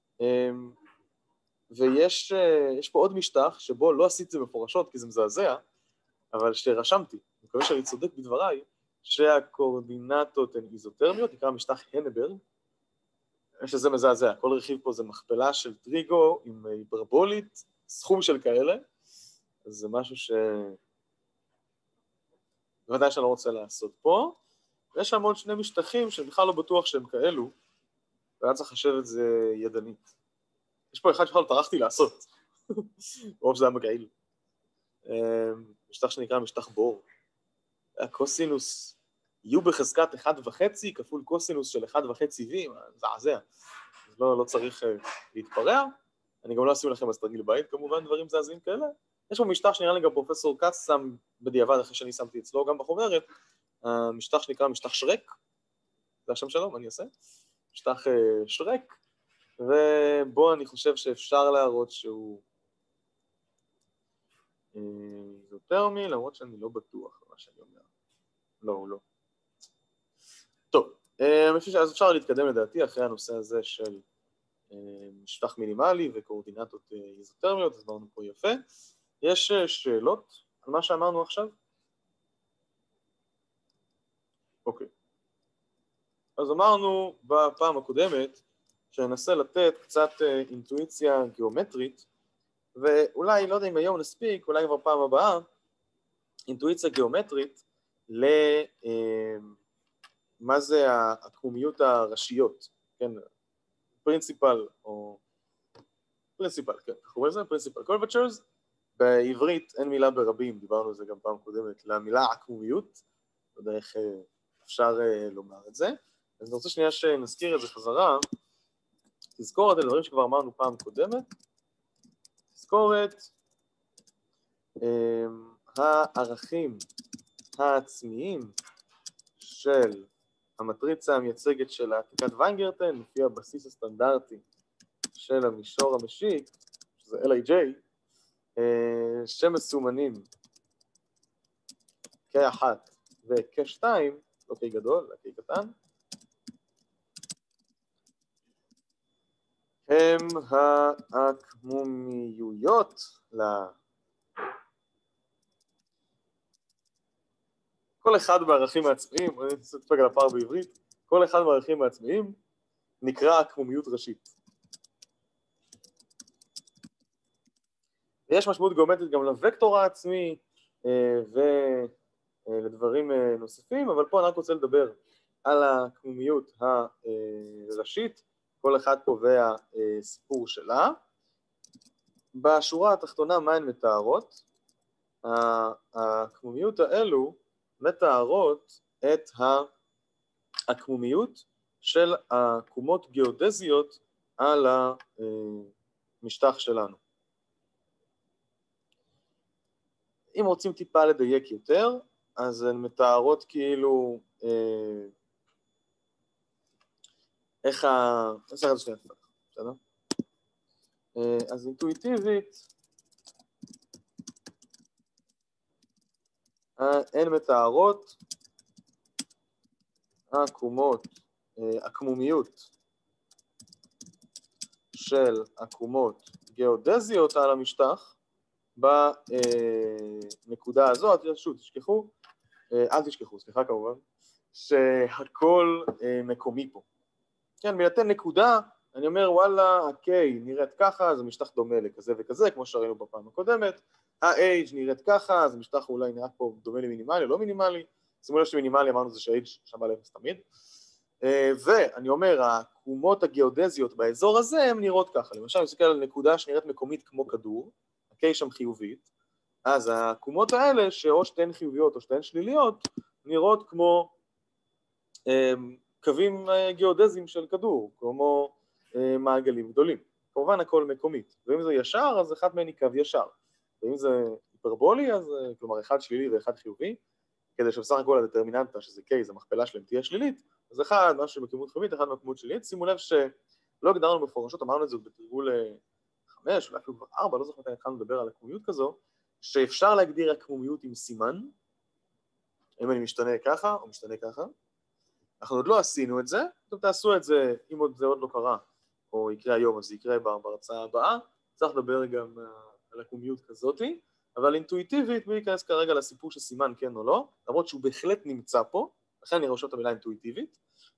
ויש פה עוד משטח שבו לא עשיתי את זה מפורשות כי זה מזעזע, אבל שרשמתי, אני מקווה שאני צודק בדבריי, שהקורדינטות הן איזוטרמיות, נקרא משטח הנברג, שזה מזעזע, כל רכיב פה זה מכפלה של טריגו עם היפרבולית, סכום של כאלה, אז זה משהו בוודאי שאני לא רוצה לעשות פה, ויש שם עוד 2 משטחים שבכלל לא בטוח שהם כאלו, והיה צריך לחשב את זה ידנית. יש פה אחד שבכלל טרחתי לעשות, רוב שזה היה מגעיל. משטח שנקרא משטח בור. הקוסינוס U בחזקת 1.5 כפול קוסינוס של 1.5 V, זעזע. אז לא צריך להתפרע. אני גם לא אשים לכם אז תרגיל בית, כמובן דברים זעזעים כאלה. יש פה משטח שנראה לי גם פרופסור קאס שם בדיעבד אחרי שאני שמתי אצלו גם בחוברת, משטח שנקרא משטח שרק, זה השם שלו, מה אני אעשה? משטח שרק, ובו אני חושב שאפשר להראות שהוא איזוטרמי, למרות שאני לא בטוח מה שאני אומר. לא, הוא לא. טוב, אז אפשר להתקדם לדעתי אחרי הנושא הזה של משטח מינימלי וקואורדינטות איזוטרמיות, אז אמרנו פה יפה. יש שאלות על מה שאמרנו עכשיו? אוקיי. אז אמרנו בפעם הקודמת שננסה לתת קצת אינטואיציה גיאומטרית, ואולי, לא יודע אם היום נספיק, אולי כבר פעם הבאה, אינטואיציה גיאומטרית מה זה התחומיות הראשיות, כן? פרינסיפל או... פרינסיפל, כן, אנחנו רואים את זה, פרינסיפל קורבצ'רס, בעברית אין מילה ברבים, דיברנו על זה גם פעם קודמת, למילה עקמומיות, לא יודע איך אפשר לומר את זה, אז אני רוצה שנייה שנזכיר את זה חזרה, תזכורת על דברים שכבר אמרנו פעם קודמת, תזכורת הערכים העצמיים של המטריצה המייצגת של העתקת ויינגרטן, לפי הבסיס הסטנדרטי של המישור המשיק, שזה LIJ, שמסומנים K1 ו-K2, לא K גדול, אלא K קטן, הם העקמומיויות כל אחד מהערכים העצמיים, אני אסתפק על הפער בעברית, כל אחד מהערכים העצמיים נקרא עקמומיות ראשית. ויש משמעות גיאומטרית גם לווקטור העצמי ולדברים נוספים, אבל פה אני רק רוצה לדבר על העקמומיות הראשית, כל אחד קובע סיפור שלה. בשורה התחתונה מה הן מתארות? העקמומיות האלו מתארות את העקמומיות של עקומות גיאודזיות על המשטח שלנו. אם רוצים טיפה לדייק יותר, אז הן מתארות כאילו איך נעשה את זה שנייה, בסדר? אז אינטואיטיבית, הן מתארות עקמומיות של עקומות גיאודזיות על המשטח בנקודה הזאת, שוב, תשכחו, אל תשכחו, סליחה כמובן, שהכל מקומי פה. כן, בהינתן נקודה, אני אומר, וואלה, ה-K נראית ככה, זה משטח דומה לכזה וכזה, כמו שראינו בפעם הקודמת, ה-H נראית ככה, זה משטח אולי נראה פה דומה למינימלי, לא מינימלי, שימו לב שמינימלי אמרנו זה ש-H שמה לאפס תמיד, ואני אומר, העקומות הגיאודזיות באזור הזה הן נראות ככה, למשל, אני מסתכל על נקודה שנראית מקומית כמו כדור, ה-K שם חיובית, אז העקומות האלה, שאו שתיהן חיוביות או שתיהן שליליות, נראות כמו קווים גיאודזיים של כדור, כמו מעגלים גדולים. כמובן הכל מקומית, ואם זה ישר, אז אחד מהן היא קו ישר, ואם זה היפרבולי, אז כלומר אחד שלילי ואחד חיובי, כדי שבסך הכל הדטרמיננטה, שזה K, זה מכפלה שלהם תהיה שלילית, אז אחד משהו בכמות חיובית, אחד בכמות שלילית. שימו לב שלא הגדרנו מפורשות, אמרנו את זה בתרגול 5, אולי אפילו כבר 4, לא זוכר מתי התחלנו לדבר על עקמומיות כזו, שאפשר להגדיר עקמומיות עם סימן, אם אני משתנה ככה או משתנה ככה. אנחנו עוד לא עשינו את זה, אתם תעשו את זה, אם זה עוד לא קרה, או יקרה היום, אז זה יקרה בהרצאה הבאה, צריך לדבר גם על עקמומיות כזאתי, אבל אינטואיטיבית, בלי להיכנס כרגע לסיפור של סימן כן או לא, למרות שהוא בהחלט נמצא פה, לכן אני רושם את המילה אינטואיטיבית,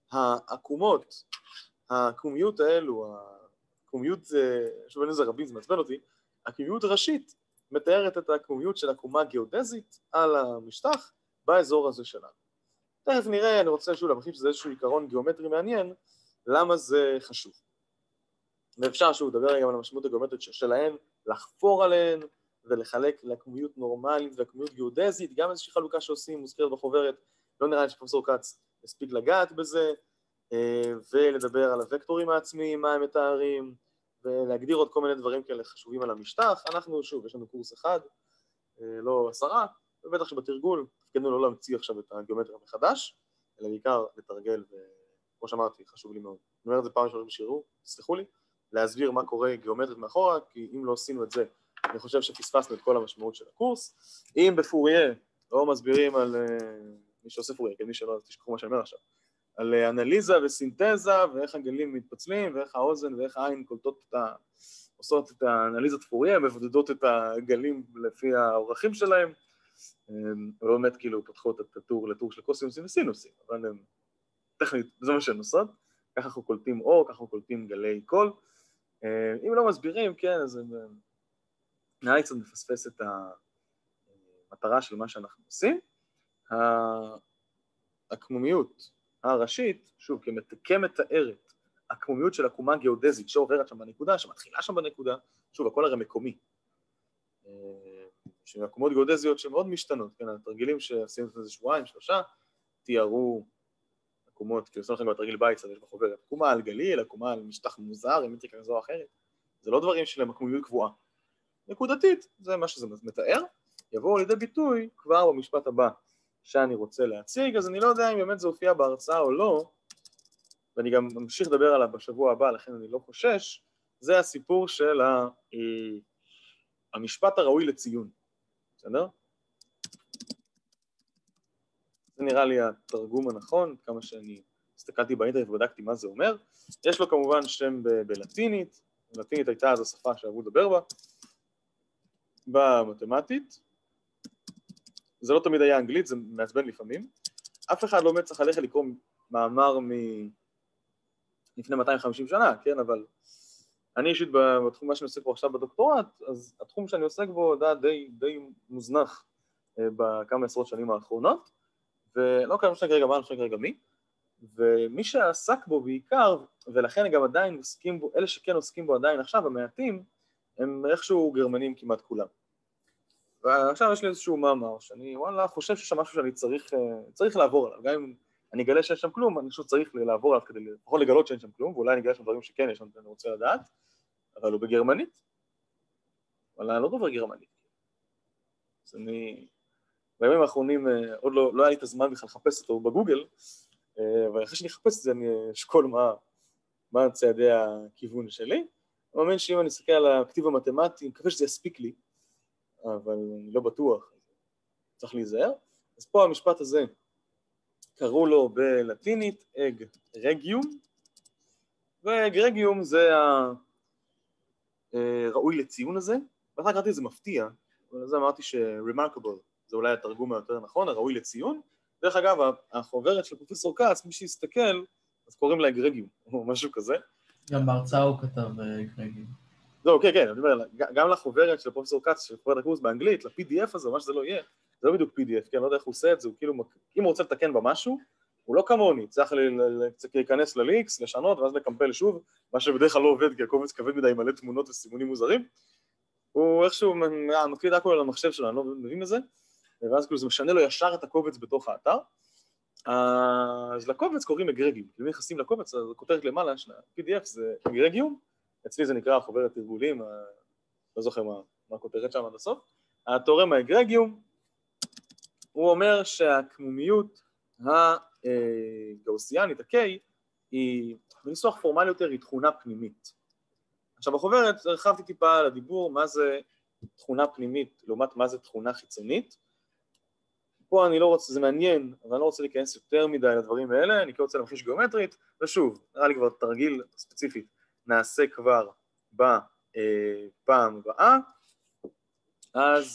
העקמומיות האלו, העקמומיות, שוב אין זה רבים, זה מעצבן אותי, עקמומיות ראשית מתארת את העקמומיות של עקומה גיאודזית על המשטח באזור הזה שלנו. תכף נראה, אני רוצה שוב להמחיש שזה איזשהו עיקרון גיאומטרי מעניין, למה זה חשוב. ואפשר שוב לדבר גם על המשמעות הגיאומטרית שלהן, לחפור עליהן ולחלק לעקמומיות נורמלית ועקמומיות גיאודזית, גם איזושהי חלוקה שעושים, מוזכרת בחוברת, לא נראה לי שפרופסור כץ הספיק לגעת בזה, ולדבר על הוקטורים העצמיים, מה הם מתארים, ולהגדיר עוד כל מיני דברים כאלה חשובים על המשטח. אנחנו שוב, יש לנו קורס אחד, לא 10, ובטח שבתרגול, תפקידנו לא להמציא עכשיו את הגיאומטריה מחדש, אלא בעיקר לתרגל, וכמו שאמרתי, חשוב לי מאוד. אני אומר את זה פעם ראשונה בשיעור, תסלחו לי, להסביר מה קורה גיאומטרית מאחורה, כי אם לא עשינו את זה, אני חושב שפספסנו את כל המשמעות של הקורס. אם בפוריה לא מסבירים על מי שעושה פוריה, כי מי שלא, אז תשכחו מה שאני אומר עכשיו, על אנליזה וסינתזה, ואיך הגלים מתפצלים, ואיך האוזן ואיך העין קולטות את עושות את האנליזת פוריה, מבודדות את הגלים לפי האורכים שלהם, ובאמת כאילו פותחות את הטור לטור של קוסינוסים וסינוסים, אבל טכנית זה מה שהן עושות, ככה אנחנו קולטים אור, ככה אנחנו קולטים גלי קול. אם לא מסבירים, כן, אז נראה לי קצת מפספס את המטרה של מה שאנחנו עושים. העקמומיות הראשית, שוב, כמתארת, העקמומיות של עקומה גיאודזית שעוברת שם בנקודה, שמתחילה שם בנקודה, שוב, הכל הרי מקומי. שעקומות גיאודזיות שמאוד משתנות, כן, התרגילים שעשינו לפני איזה שבועיים, 3, תיארו עקומות, כאילו עושים לכם בתרגיל בית, יש בחוברת, עקומה על גליל, עקומה על משטח מוזר, עם מטריקה כזו או אחרת, זה לא דברים שלהם עקומיות קבועה. נקודתית, זה מה שזה מתאר, יבואו לידי ביטוי כבר במשפט הבא שאני רוצה להציג, אז אני לא יודע אם באמת זה הופיע בהרצאה או לא, ואני גם ממשיך לדבר עליו בשבוע הבא, לכן אני לא חושש, זה הסיפור של המשפט הראוי לציון, בסדר? זה נראה לי התרגום הנכון, כמה שאני הסתכלתי באינטרנט ובדקתי מה זה אומר. יש לו כמובן שם בלטינית, לטינית הייתה אז השפה שאהבו לדבר בה, במתמטית, זה לא תמיד היה אנגלית, זה מעצבן לפעמים. אף אחד לא באמת צריך ללכת לקרוא מאמר לפני 250 שנה, כן, אבל אני אישית בתחום מה שאני עוסק בו עכשיו בדוקטורט, אז התחום שאני עוסק בו די מוזנח בכמה עשרות שנים האחרונות, ולא כמה משנה כרגע מה, אני חושב כרגע מי, ומי שעסק בו בעיקר, ולכן גם עדיין עוסקים בו, אלה שכן עוסקים בו עדיין עכשיו, המעטים, הם איכשהו גרמנים כמעט כולם. ועכשיו יש לי איזשהו מאמר, שאני וואלה חושב שיש שם משהו שאני צריך לעבור עליו, גם אם אני אגלה שאין שם כלום, אני פשוט צריך לעבור עליו כדי לפחות לגלות שאין שם כלום, ואולי אני אגלה שם דברים שכן יש שם, אני רוצה לדעת, אבל הוא בגרמנית, אבל אני לא דובר גרמנית. אז בימים האחרונים עוד לא היה לי את הזמן בכלל לחפש אותו בגוגל, אבל אחרי שאני אחפש את זה אני אשקול מה צעדי הכיוון שלי. אני מאמין שאם אני אסתכל על הכתיב המתמטי, אני מקווה שזה יספיק לי, אבל אני לא בטוח, צריך להיזהר. אז פה המשפט הזה, קראו לו בלטינית אג רגיום, ואג רגיום זה הראוי לציון הזה, ואחר קראתי זה מפתיע, ולזה אמרתי ש-remarkable זה אולי התרגום היותר נכון, הראוי לציון. דרך אגב, החוברת של פרופסור קאץ, מי שיסתכל, אז קוראים לה אגרגיום, או משהו כזה. גם בהרצאה הוא כתב אגרגיום. זהו, כן, כן, אני אומר, גם לחוברת של פרופסור קאץ, של חוברת הקורס באנגלית, ל-PDF הזה, מה שזה לא יהיה, זה לא בדיוק PDF, כן, לא יודע איך הוא עושה את זה, הוא כאילו, אם הוא רוצה לתקן במשהו, הוא לא כמוני, צריך להיכנס ללינקס, לשנות, ואז לקמפל שוב, מה שבדרך כלל לא עובד, כי הקובץ כבד מדי מלא תמונות וסימונים מוזרים. הוא איכשהו מקליד הכל על המחשב שלו, אני לא מבין לזה, ואז כאילו זה משנה לו ישר את הקובץ בתוך האתר. אז לקובץ קוראים אגרגיום, אם נכנסים לקובץ, אז הכותרת למעלה של ה-PDF זה אגרגיום, אצלי זה נקרא חוברת תרגולים, לא זוכר מה הכותרת שם עד הסוף. התיאורמה האגרגיום, הוא אומר שהקמומיות הגאוסיאנית, ה-K, היא בניסוח פורמלי יותר, היא תכונה פנימית. עכשיו בחוברת הרחבתי טיפה על הדיבור מה זה תכונה פנימית לעומת מה זה תכונה חיצונית. פה אני לא רוצה, זה מעניין, אבל אני לא רוצה להיכנס יותר מדי לדברים האלה, אני רוצה להמחיש גיאומטרית, ושוב, נראה לי כבר תרגיל ספציפית, נעשה כבר בפעם הבאה. אז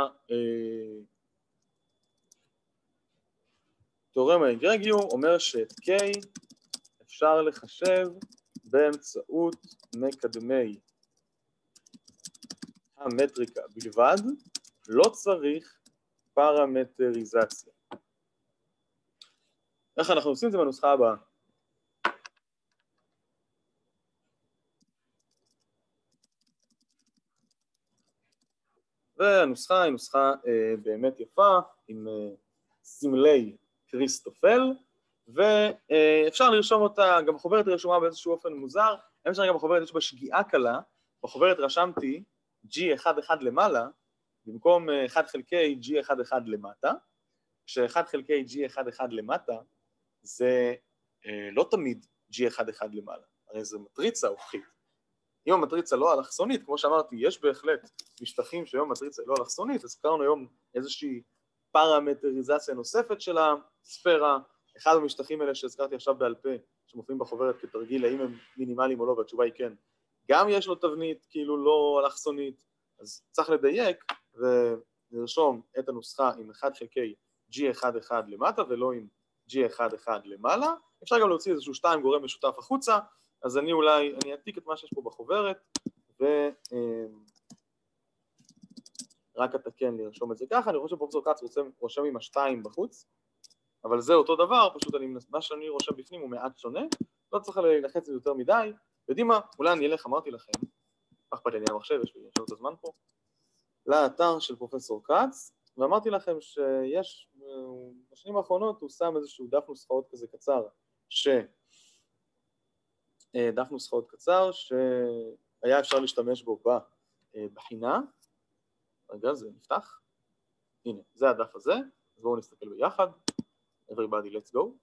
תיאורמה האגרגיום אומר שאת K אפשר לחשב באמצעות מקדמי המטריקה בלבד, לא צריך פרמטריזציה. איך אנחנו עושים את זה בנוסחה הבאה? והנוסחה היא נוסחה באמת יפה, עם סמלי כריסטופל, ואפשר לרשום אותה, גם בחוברת רשומה באיזשהו אופן מוזר, אפשר גם בחוברת יש בה שגיאה קלה, בחוברת רשמתי G11 למעלה, במקום 1 חלקי G11 למטה, כש1 חלקי G11 למטה זה לא תמיד G11 למעלה, הרי זו מטריצה הופכית. אם המטריצה לא אלכסונית, כמו שאמרתי, יש בהחלט משטחים שהיום המטריצה לא אלכסונית, אז קראנו היום איזושהי פרמטריזציה נוספת של הספירה, אחד המשטחים האלה שהזכרתי עכשיו בעל פה, שמופיעים בחוברת כתרגיל האם הם מינימליים או לא, והתשובה היא כן. גם יש לו תבנית כאילו לא אלכסונית, אז צריך לדייק ולרשום את הנוסחה עם 1 חלקי G11 למטה ולא עם G11 למעלה. אפשר גם להוציא איזשהו 2 גורם משותף החוצה, אז אני אעתיק את מה שיש פה בחוברת, ורק אתקן לרשום את זה ככה. אני חושב שפרופסור קאץ רושם עם ה2 בחוץ, אבל זה אותו דבר, פשוט מה שאני רושם בפנים הוא מעט שונה, לא צריך להילחץ את זה יותר מדי. יודעים מה? אולי אני אלך, אמרתי לכם, אכפת לי אני המחשב, יש לי את הזמן פה, לאתר של פרופסור קאץ, ואמרתי לכם שיש, בשנים האחרונות הוא שם איזשהו דף נוסחאות כזה קצר, דף נוסחאות קצר שהיה אפשר להשתמש בו בבחינה. רגע, זה נפתח. הנה, זה הדף הזה, אז בואו נסתכל ביחד. Everybody, let's go.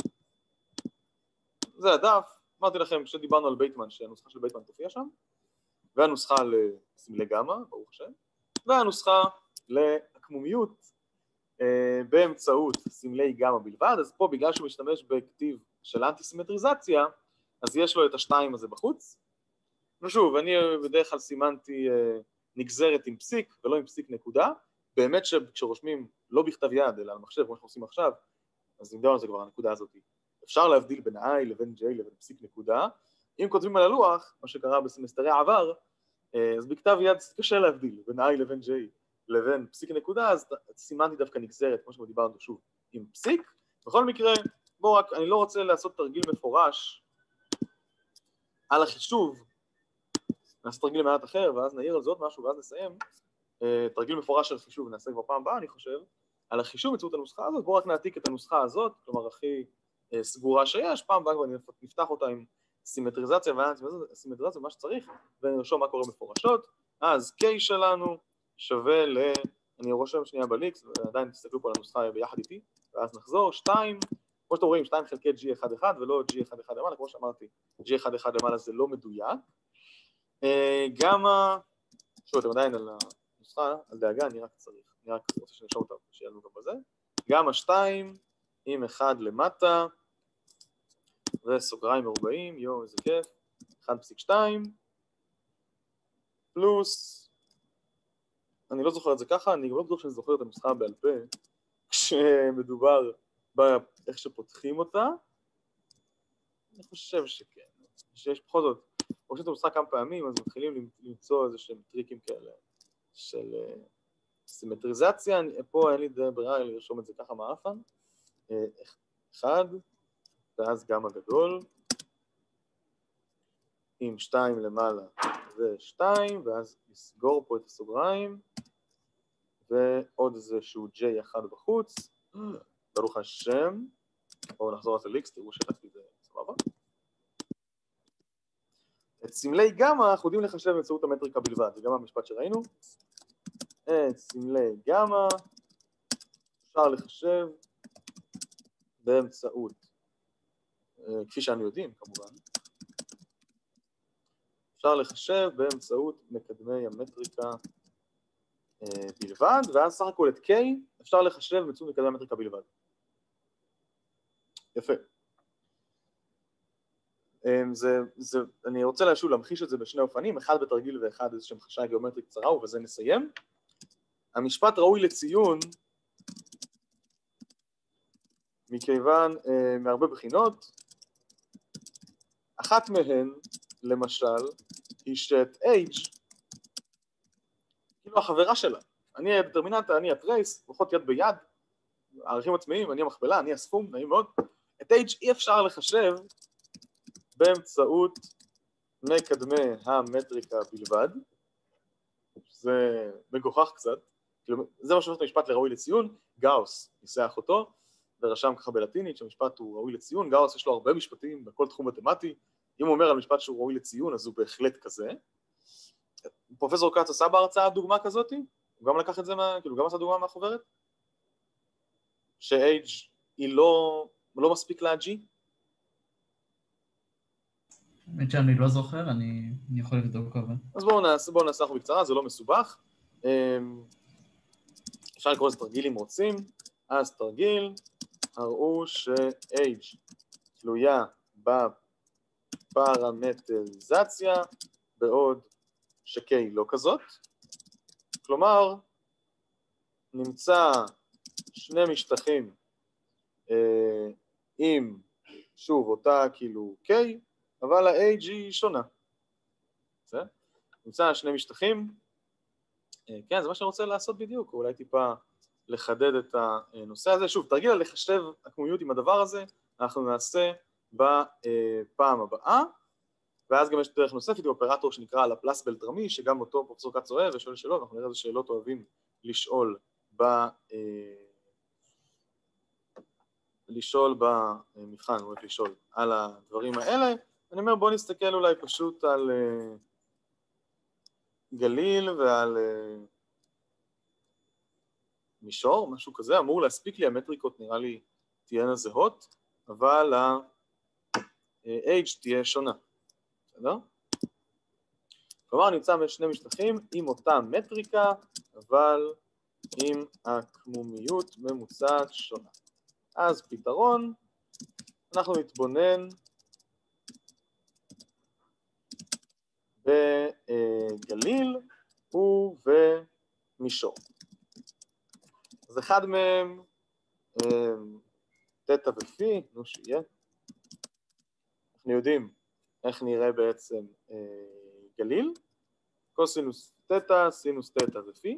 זה הדף, אמרתי לכם שדיברנו על בייטמן, שהנוסחה של בייטמן תופיע שם, והנוסחה לסמלי גמא, ברוך השם, והנוסחה לעקמומיות באמצעות סמלי גמא בלבד. אז פה בגלל שהוא משתמש בכתיב של אנטי-סימטריזציה, אז יש לו את השתיים הזה בחוץ. ושוב, אני בדרך כלל סימנתי נגזרת עם פסיק ולא עם פסיק נקודה. באמת שכשרושמים לא בכתב יד אלא על מחשב, כמו שאנחנו עושים עכשיו, אז נדבר על זה כבר הנקודה הזאת. אפשר להבדיל בין I לבין J לבין פסיק נקודה. אם כותבים על הלוח, מה שקרה בסמסטרי העבר, אז בכתב יד קשה להבדיל בין I לבין J לבין פסיק נקודה, אז סימנתי דווקא נגזרת, כמו שדיברנו שוב, עם פסיק. בכל מקרה, בואו רק, אני לא רוצה לעשות תרגיל מפורש על החישוב, נעשה תרגיל למעט אחר, ואז נעיר על זה עוד משהו, ואז נסיים. תרגיל מפורש של חישוב, נעשה כבר פעם הבאה, אני חושב, על החישוב באמצעות הנוסחה הזאת. בואו רק נעתיק את הנוסחה הזאת, כלומר הכי סגורה שיש, פעם הבאה כבר נפתח אותה עם סימטריזציה וסימטריזציה ומה שצריך, ונרשום מה קורה מפורשות. אז K שלנו שווה אני רושם שנייה בליקס, ועדיין תסתכלו פה על הנוסחה ביחד איתי, ואז נחזור, 2, כמו שאתם רואים, 2 חלקי G11 ולא G11 למעלה, כמו שאמרתי, G11 למעלה זה לא מדויק. גמא, שוב, אתם עדיין על הנוסחה, על דאגה, אני רק רוצה שנרשום אותה, שיהיה לנו גם בזה. גמא 2 עם 1 למטה, וסוגריים מרובעים, יו, איזה כיף, 1.2, פלוס אני לא זוכר את זה ככה, אני גם לא בטוח שאני זוכר את הנוסחה בעל פה, כשמדובר באיך שפותחים אותה. אני חושב שכן, שיש בכל זאת, פוגשים את הנוסחה כמה פעמים, אז מתחילים למצוא איזה שהם טריקים כאלה של סימטריזציה. פה אין לי ברירה לרשום את זה ככה מאפן. 1, ואז גם הגדול, עם 2 למעלה ו2, ואז נסגור פה את הסוגריים, ועוד איזשהו J1 בחוץ, ברוך השם, בואו נחזור את ה-X, תראו שהלכתי את זה סבבה. את סמלי גמא אנחנו יודעים לחשב באמצעות המטריקה בלבד, זה גם המשפט שראינו. את סמלי גמא אפשר לחשב באמצעות, כפי שאנו יודעים כמובן, אפשר לחשב באמצעות מקדמי המטריקה בלבד, ואז סך הכל את K אפשר לחשב באמצעות מקדמי המטריקה בלבד. יפה. אני רוצה להמחיש את זה בשני אופנים, אחד בתרגיל ואחד איזושהי המחשה גיאומטרית קצרה, ובזה נסיים. המשפט ראוי לציון מכיוון מהרבה בחינות, אחת מהן, למשל, היא שאת H, כאילו החברה שלה, אני הדטרמיננטה, אני הטרייס, פחות יד ביד, הערכים עצמיים, אני המכפלה, אני הסכום, נעים מאוד. את H אי אפשר לחשב באמצעות מקדמי המטריקה בלבד, זה מגוחך קצת, זה מה שהופך את המשפט לראוי לציון. גאוס ניסח אותו ורשם ככה בלטינית שהמשפט הוא ראוי לציון. גאוס יש לו הרבה משפטים בכל תחום מתמטי, אם הוא אומר על משפט שהוא ראוי לציון אז הוא בהחלט כזה. פרופסור קאץ עשה בהרצאה דוגמה כזאת, הוא גם לקח את זה, כאילו גם עשה דוגמה מהחוברת, ש-H היא לא מספיק לה-G. האמת שאני לא זוכר, אני יכול לבדוק אבל. אז בואו נעשה אנחנו בקצרה, זה לא מסובך. אפשר לקרוא לזה תרגיל אם רוצים. אז תרגיל, הראו ש-H תלויה בפרמטריזציה, בעוד ש-K לא כזאת. כלומר, נמצא שני משטחים עם, שוב, אותה כאילו K, אבל ה-H היא שונה. זה? נמצא שני משטחים. כן, זה מה שאני רוצה לעשות בדיוק, אולי טיפה לחדד את הנושא הזה. שוב, תרגיל על לחשב עקמומיות עם הדבר הזה, אנחנו נעשה בפעם הבאה, ואז גם יש דרך נוספת, אופרטור שנקרא לפלס בלטרמי, שגם אותו פרופסור קאץ אוהב ושואל שאלות, אנחנו נראה איזה שאלות אוהבים לשאול במבחן, הוא אוהב לשאול על הדברים האלה. אני אומר, בואו נסתכל אולי פשוט על גליל ועל מישור, משהו כזה, אמור להספיק לי, המטריקות נראה לי תהיינה זהות, אבל ה-H תהיה שונה, בסדר? כלומר, נמצא שני משטחים עם אותה מטריקה, אבל עם עקמומיות ממוצעת שונה. אז פתרון, אנחנו נתבונן בגליל ובמישור. אז אחד מהם, תטא ופי, נו שיהיה. אנחנו יודעים איך נראה בעצם גליל. קוסינוס תטא, סינוס תטא ופי.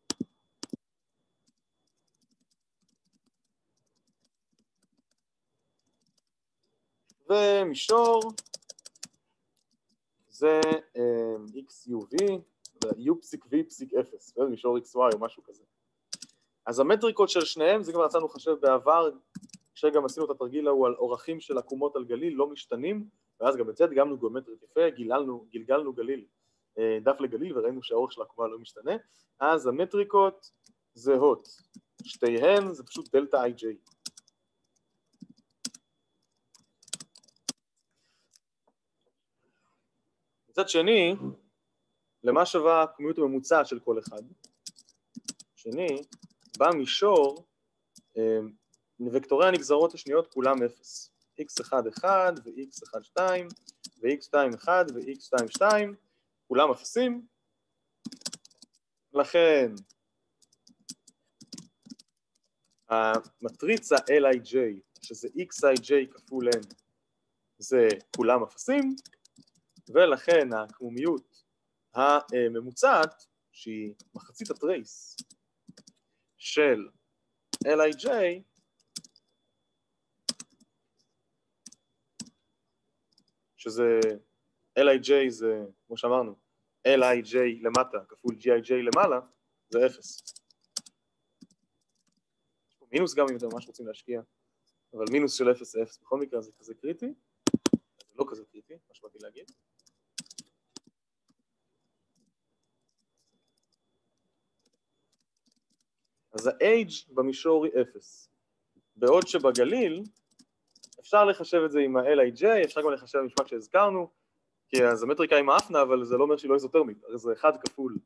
ומישור זה XUV, U פסיק V פסיק 0, ומישור XY או משהו כזה. אז המטריקות של שניהם, זה כבר יצאנו חשב בעבר, כשגם עשינו את התרגיל ההוא על אורכים של עקומות על גליל, לא משתנים, ואז גם את זה דגמנו גיאומטרית יפה, גלגלנו גליל, דף לגליל, וראינו שהאורך של העקומה לא משתנה. אז המטריקות זהות, שתיהן זה פשוט דלטה IJ. מצד שני, למה שווה הכמות הממוצעת של כל אחד? שני, במישור, וקטורי הנגזרות השניות כולם 0. x1,1 ו-x1,2 ו-x2,1 ו-x2,2, כולם אפסים. לכן המטריצה LIJ, שזה XIJ כפול N, זה כולם אפסים, ולכן הקמומיות הממוצעת, שהיא מחצית הטרייס של LIJ, שזה LIJ זה, כמו שאמרנו, LIJ למטה כפול GIJ למעלה, זה 0. יש פה מינוס גם אם אתם ממש רוצים להשקיע, אבל מינוס של 0 זה 0 בכל מקרה, זה כזה קריטי. זה לא כזה קריטי, מה שבאתי להגיד. אז ה-H במישור היא 0. בעוד שבגליל, אפשר לחשב את זה עם ה-LIJ, אפשר גם לחשב במשפט שהזכרנו, כי אז המטריקה היא מאפנה, אבל זה לא אומר שהיא לא איזוטרמית, הרי זה 1 כפול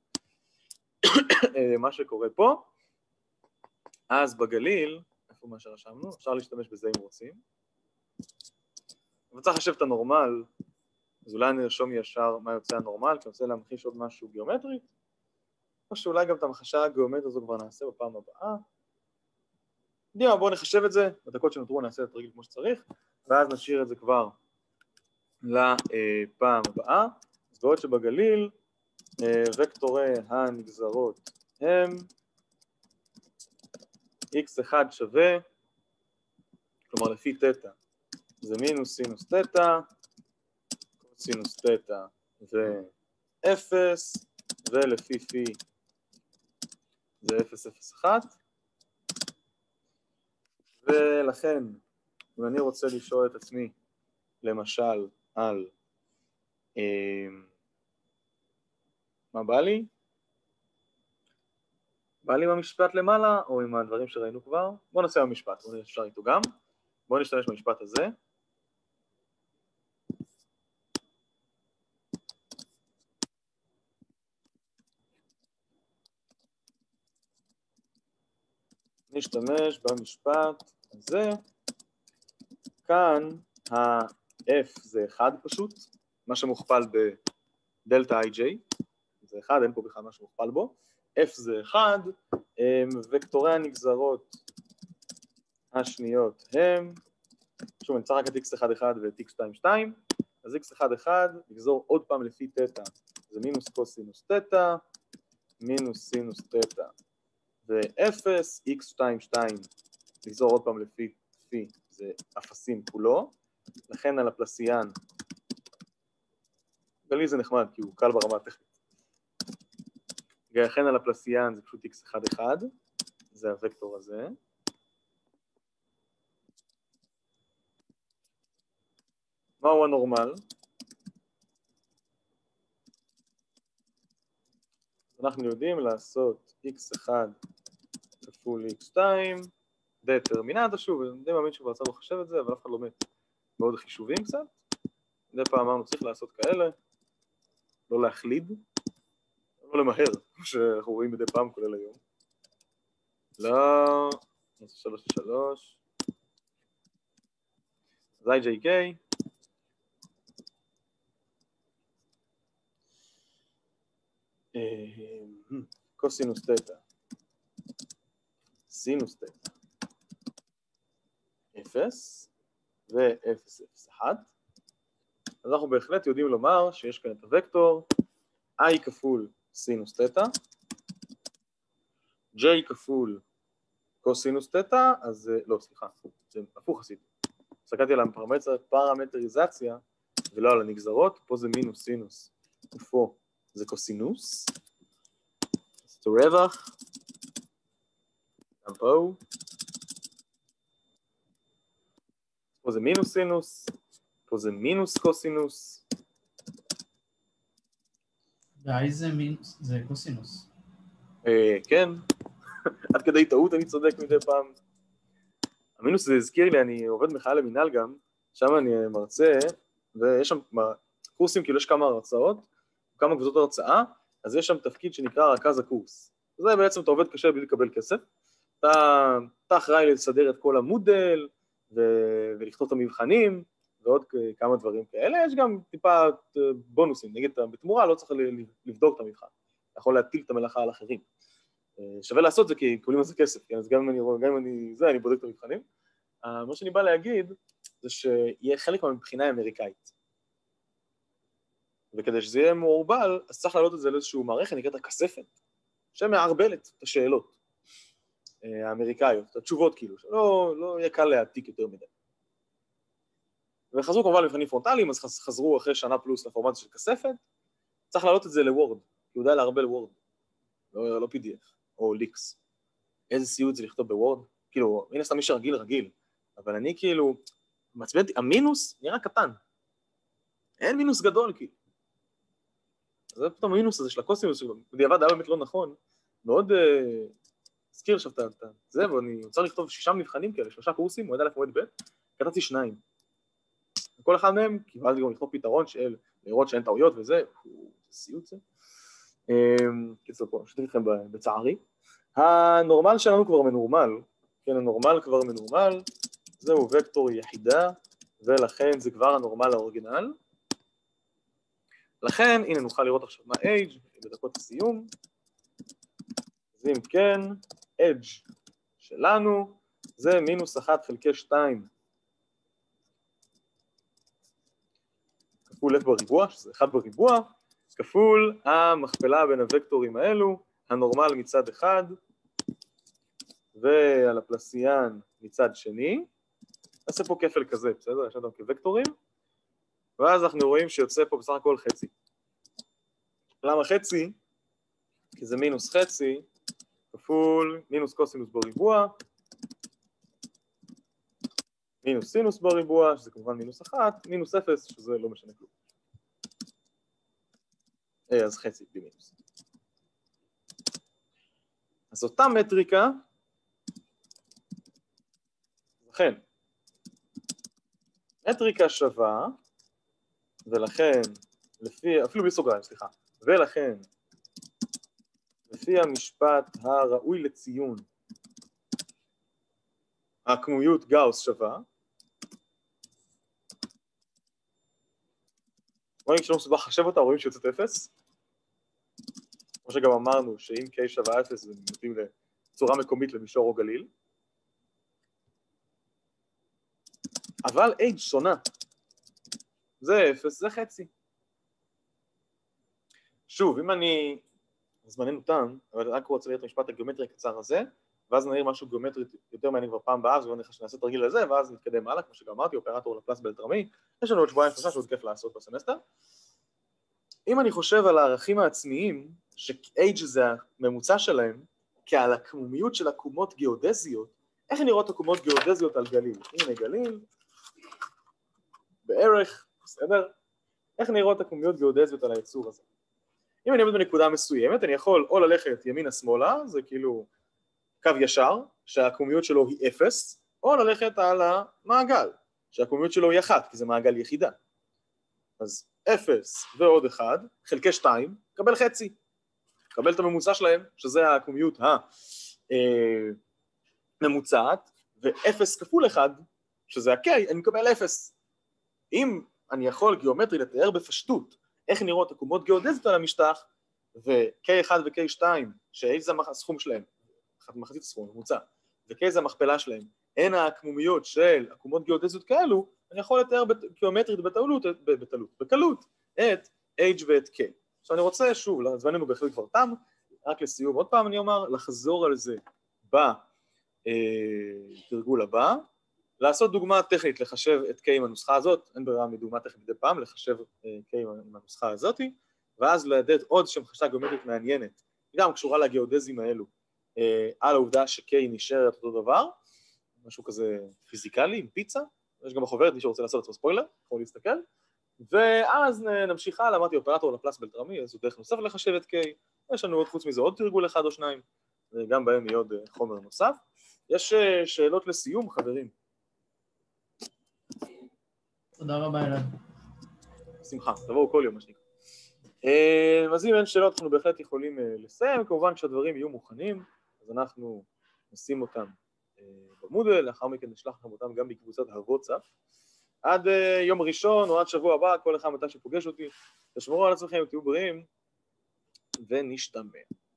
מה שקורה פה. אז בגליל, איפה מה שרשמנו? אפשר להשתמש בזה אם רוצים. אבל צריך לחשב את הנורמל, אז אולי נרשום ישר מה יוצא הנורמל, כי אני רוצה להמחיש עוד משהו גיאומטרי, או שאולי גם את המחשה הגיאומטרית הזו כבר נעשה בפעם הבאה. בואו נחשב את זה, בדקות שנותרו נעשה את הרגיל כמו שצריך, ואז נשאיר את זה כבר לפעם הבאה. אז בעוד שבגליל, וקטורי הנגזרות הם x1 שווה, כלומר לפי תטא, זה מינוס סינוס תטא, סינוס תטא ו-0, ולפי פי זה 0,0,1, ולכן, אם אני רוצה לשאול את עצמי, למשל, על מה בא לי? בא לי עם המשפט למעלה, או עם הדברים שראינו כבר? בואו נעשה במשפט, בואו נשאר איתו גם. בואו נשתמש במשפט הזה. נשתמש במשפט הזה. כאן ה-F זה 1 פשוט, מה שמוכפל בדלטה IJ, זה 1, אין פה בכלל מה שמוכפל בו. F זה 1, וקטורי הנגזרות השניות הם, שוב אני צריך רק את x11 ואת x22, אז x11 נגזור עוד פעם לפי תטא, זה מינוס קוסינוס תטא, מינוס סינוס תטא ו-0, x22 נגזור עוד פעם לפי פי, זה אפסים כולו, לכן על הפלסיאן, גלי זה נחמד כי הוא קל ברמה הטכנית, לכן על הפלסיאן זה פשוט x11, זה הוקטור הזה, מהו הנורמל? אנחנו יודעים לעשות x1 כפול x2, דטרמיננטה, שוב, אני די מאמין שכבר צריך לחשב את זה, אבל אף אחד לא מת מאוד חישובים קצת. מדי פעם אמרנו צריך לעשות כאלה, לא להחליד, לא למהר, כמו שאנחנו רואים מדי פעם כולל היום. לא, נעשה 3 ל-3. אז IJK. קוסינוס תטא. סינוס תטא. 0 ו-0,0,1. אז אנחנו בהחלט יודעים לומר שיש כאן את הוקטור I כפול סינוס תטא, J כפול קוסינוס תטא, אז לא, סליחה, זה הפוך עשיתי. הסתכלתי על הפרמטריזציה ולא על הנגזרות, פה זה מינוס סינוס, ופה זה קוסינוס, אז זה רווח, גם פה, פה זה מינוס סינוס, פה זה מינוס קוסינוס. ו-I זה מינוס, זה קוסינוס. כן, עד כדי טעות אני צודק מדי פעם. המינוס זה הזכיר לי, אני עובד מחיה למינהל גם, שם אני מרצה, ויש שם קורסים, כאילו יש כמה הרצאות, כמה קבוצות הרצאה, אז יש שם תפקיד שנקרא רכז הקורס. זה בעצם אתה עובד קשה בלי לקבל כסף, אתה אחראי לסדר את כל המודל, ולכתוב את המבחנים, ועוד כמה דברים כאלה, יש גם טיפה בונוסים, נגיד בתמורה לא צריך לבדוק את המבחן, יכול להטיל את המלאכה על אחרים. שווה לעשות זה כי קוראים לזה כסף, כן? אז גם אם אני בודק את המבחנים. מה שאני בא להגיד זה שיהיה חלק מהבחינה האמריקאית. וכדי שזה יהיה מעורבל, אז צריך להעלות את זה לאיזשהו מערכת, נקראת הכספת, שמערבלת את השאלות האמריקאיות, את התשובות כאילו, שלא יהיה קל להעתיק יותר מדי. וחזרו כמובן למבחנים פרונטליים, אז חזרו אחרי שנה פלוס לפורמט של כספת, צריך להעלות את זה לוורד, כי הוא יודע להרבל וורד, לא PDF או ליקס. איזה סיוט זה לכתוב בוורד? כאילו, הנה סתם מי שרגיל, אבל אני כאילו, מעצבן אותי, המינוס נראה קטן. אין מינוס גדול כאילו. אז זה פתאום המינוס הזה של הקוסינוס, בדיעבד היה באמת לא נכון, מאוד הזכיר עכשיו את זה, ואני רוצה לכתוב 6 מבחנים כאלה, 3 קורסים, מועד א' מועד ב', כתבתי 2. וכל אחד מהם, קיבלתי גם לכתוב פתרון של לראות שאין טעויות וזה, סיוט זה. קיצור פה, שתף לכם בצערי. הנורמל שלנו כבר מנורמל, כן, הנורמל כבר מנורמל, זהו וקטור יחידה, ולכן זה כבר הנורמל האורגינל. לכן, הנה נוכל לראות עכשיו מה age בדקות הסיום. אז אם כן, edge שלנו זה מינוס 1 חלקי 2 כפול f בריבוע, שזה 1 בריבוע, כפול המכפלה בין הוקטורים האלו, הנורמל מצד אחד, והלפלסיאן מצד שני. נעשה פה כפל כזה, בסדר? יש אותם כוקטורים, ואז אנחנו רואים שיוצא פה בסך הכל חצי. למה חצי? כי זה מינוס חצי, כפול מינוס קוסינוס בריבוע, מינוס סינוס בריבוע, שזה כמובן מינוס 1, מינוס 0, שזה לא משנה כלום. אז חצי בלי מינוס. אז אותה מטריקה, לכן, מטריקה שווה, ולכן, אפילו בלי סוגריים, סליחה, ולכן, לפי המשפט הראוי לציון, הכמויות גאוס שווה. רואים כשלא מסובך לחשב אותה, רואים שיוצאת 0. כמו שגם אמרנו שאם K שווה 0 זה מתאים לצורה מקומית למישור או גליל. אבל H שונה. זה 0, זה חצי. שוב, אם אני... זמננו תם, אבל רק רוצה לראות את המשפט הגיאומטרי הקצר הזה, ואז נראה משהו גיאומטרי יותר מעניין כבר פעם הבאה, ונעשה תרגיל לזה, ואז נתקדם הלאה, כמו שגם אמרתי, אופרטור לפלס בלטרמי, יש לנו עוד 2-3 שעוד כיף לעשות בסמסטר. אם אני חושב על הערכים העצמיים, ש-H זה הממוצע שלהם, כעל הקמומיות של עקומות גיאודזיות, איך נראות עקומות גיאודזיות על גליל? הנה גליל, בערך, בסדר? איך נראות עקומיות גיאודזיות על היצור הזה? אם אני עומד בנקודה מסוימת, אני יכול או ללכת ימינה-שמאלה, זה כאילו קו ישר, שהעקומיות שלו היא 0, או ללכת על המעגל, שהעקומיות שלו היא 1, כי זה מעגל יחידה. אז 0 ועוד 1, חלקי 2, קבל חצי. קבל את הממוצע שלהם, שזה העקומיות הממוצעת, ו-0 כפול 1, שזה ה-K, אני מקבל 0. אם אני יכול גיאומטרי לתאר בפשטות, איך נראות עקומות גיאודזיות על המשטח, ו-K1 ו-K2, ש-H זה הסכום שלהם, מחצית הסכום, ממוצע, ו-K זה המכפלה שלהם, הן העקמומיות של עקומות גיאודזיות כאלו, אני יכול לתאר גיאומטרית בקלות את H ואת K. עכשיו אני רוצה, שוב, זמננו בהחלט כבר תם, רק לסיום, עוד פעם אני אומר, לחזור על זה בתרגול הבא, לעשות דוגמה טכנית לחשב את K עם הנוסחה הזאת, אין ברירה מדוגמה טכנית מדי פעם, לחשב K עם הנוסחה הזאת, ואז לדעת עוד שמחשה גיאומטרית מעניינת, גם קשורה לגיאודזים האלו, על העובדה ש-K נשארת אותו דבר, משהו כזה פיזיקלי, עם פיצה, יש גם בחוברת, מי שרוצה לעשות את זה ספוילר, יכול להסתכל, ואז נמשיך הלאה, אמרתי אופרטור לפלס בלטרמי, אז זו דרך נוסף לחשב את K, יש לנו עוד חוץ מזה עוד תרגול 1 או 2, וגם בהם יהיה עוד חומר נוסף. יש שאלות לסיום, חברים? תודה רבה אלעד. שמחה, תבואו כל יום מה שנקרא. אז אם אין שאלות אנחנו בהחלט יכולים לסיים, כמובן כשהדברים יהיו מוכנים, אז אנחנו נשים אותם במודל, לאחר מכן נשלח לכם אותם גם בקבוצת הוואטסאפ. עד יום ראשון או עד שבוע הבא, כל אחד מתי שפוגש אותי, תשמרו על עצמכם, תהיו בריאים, ונשתמע.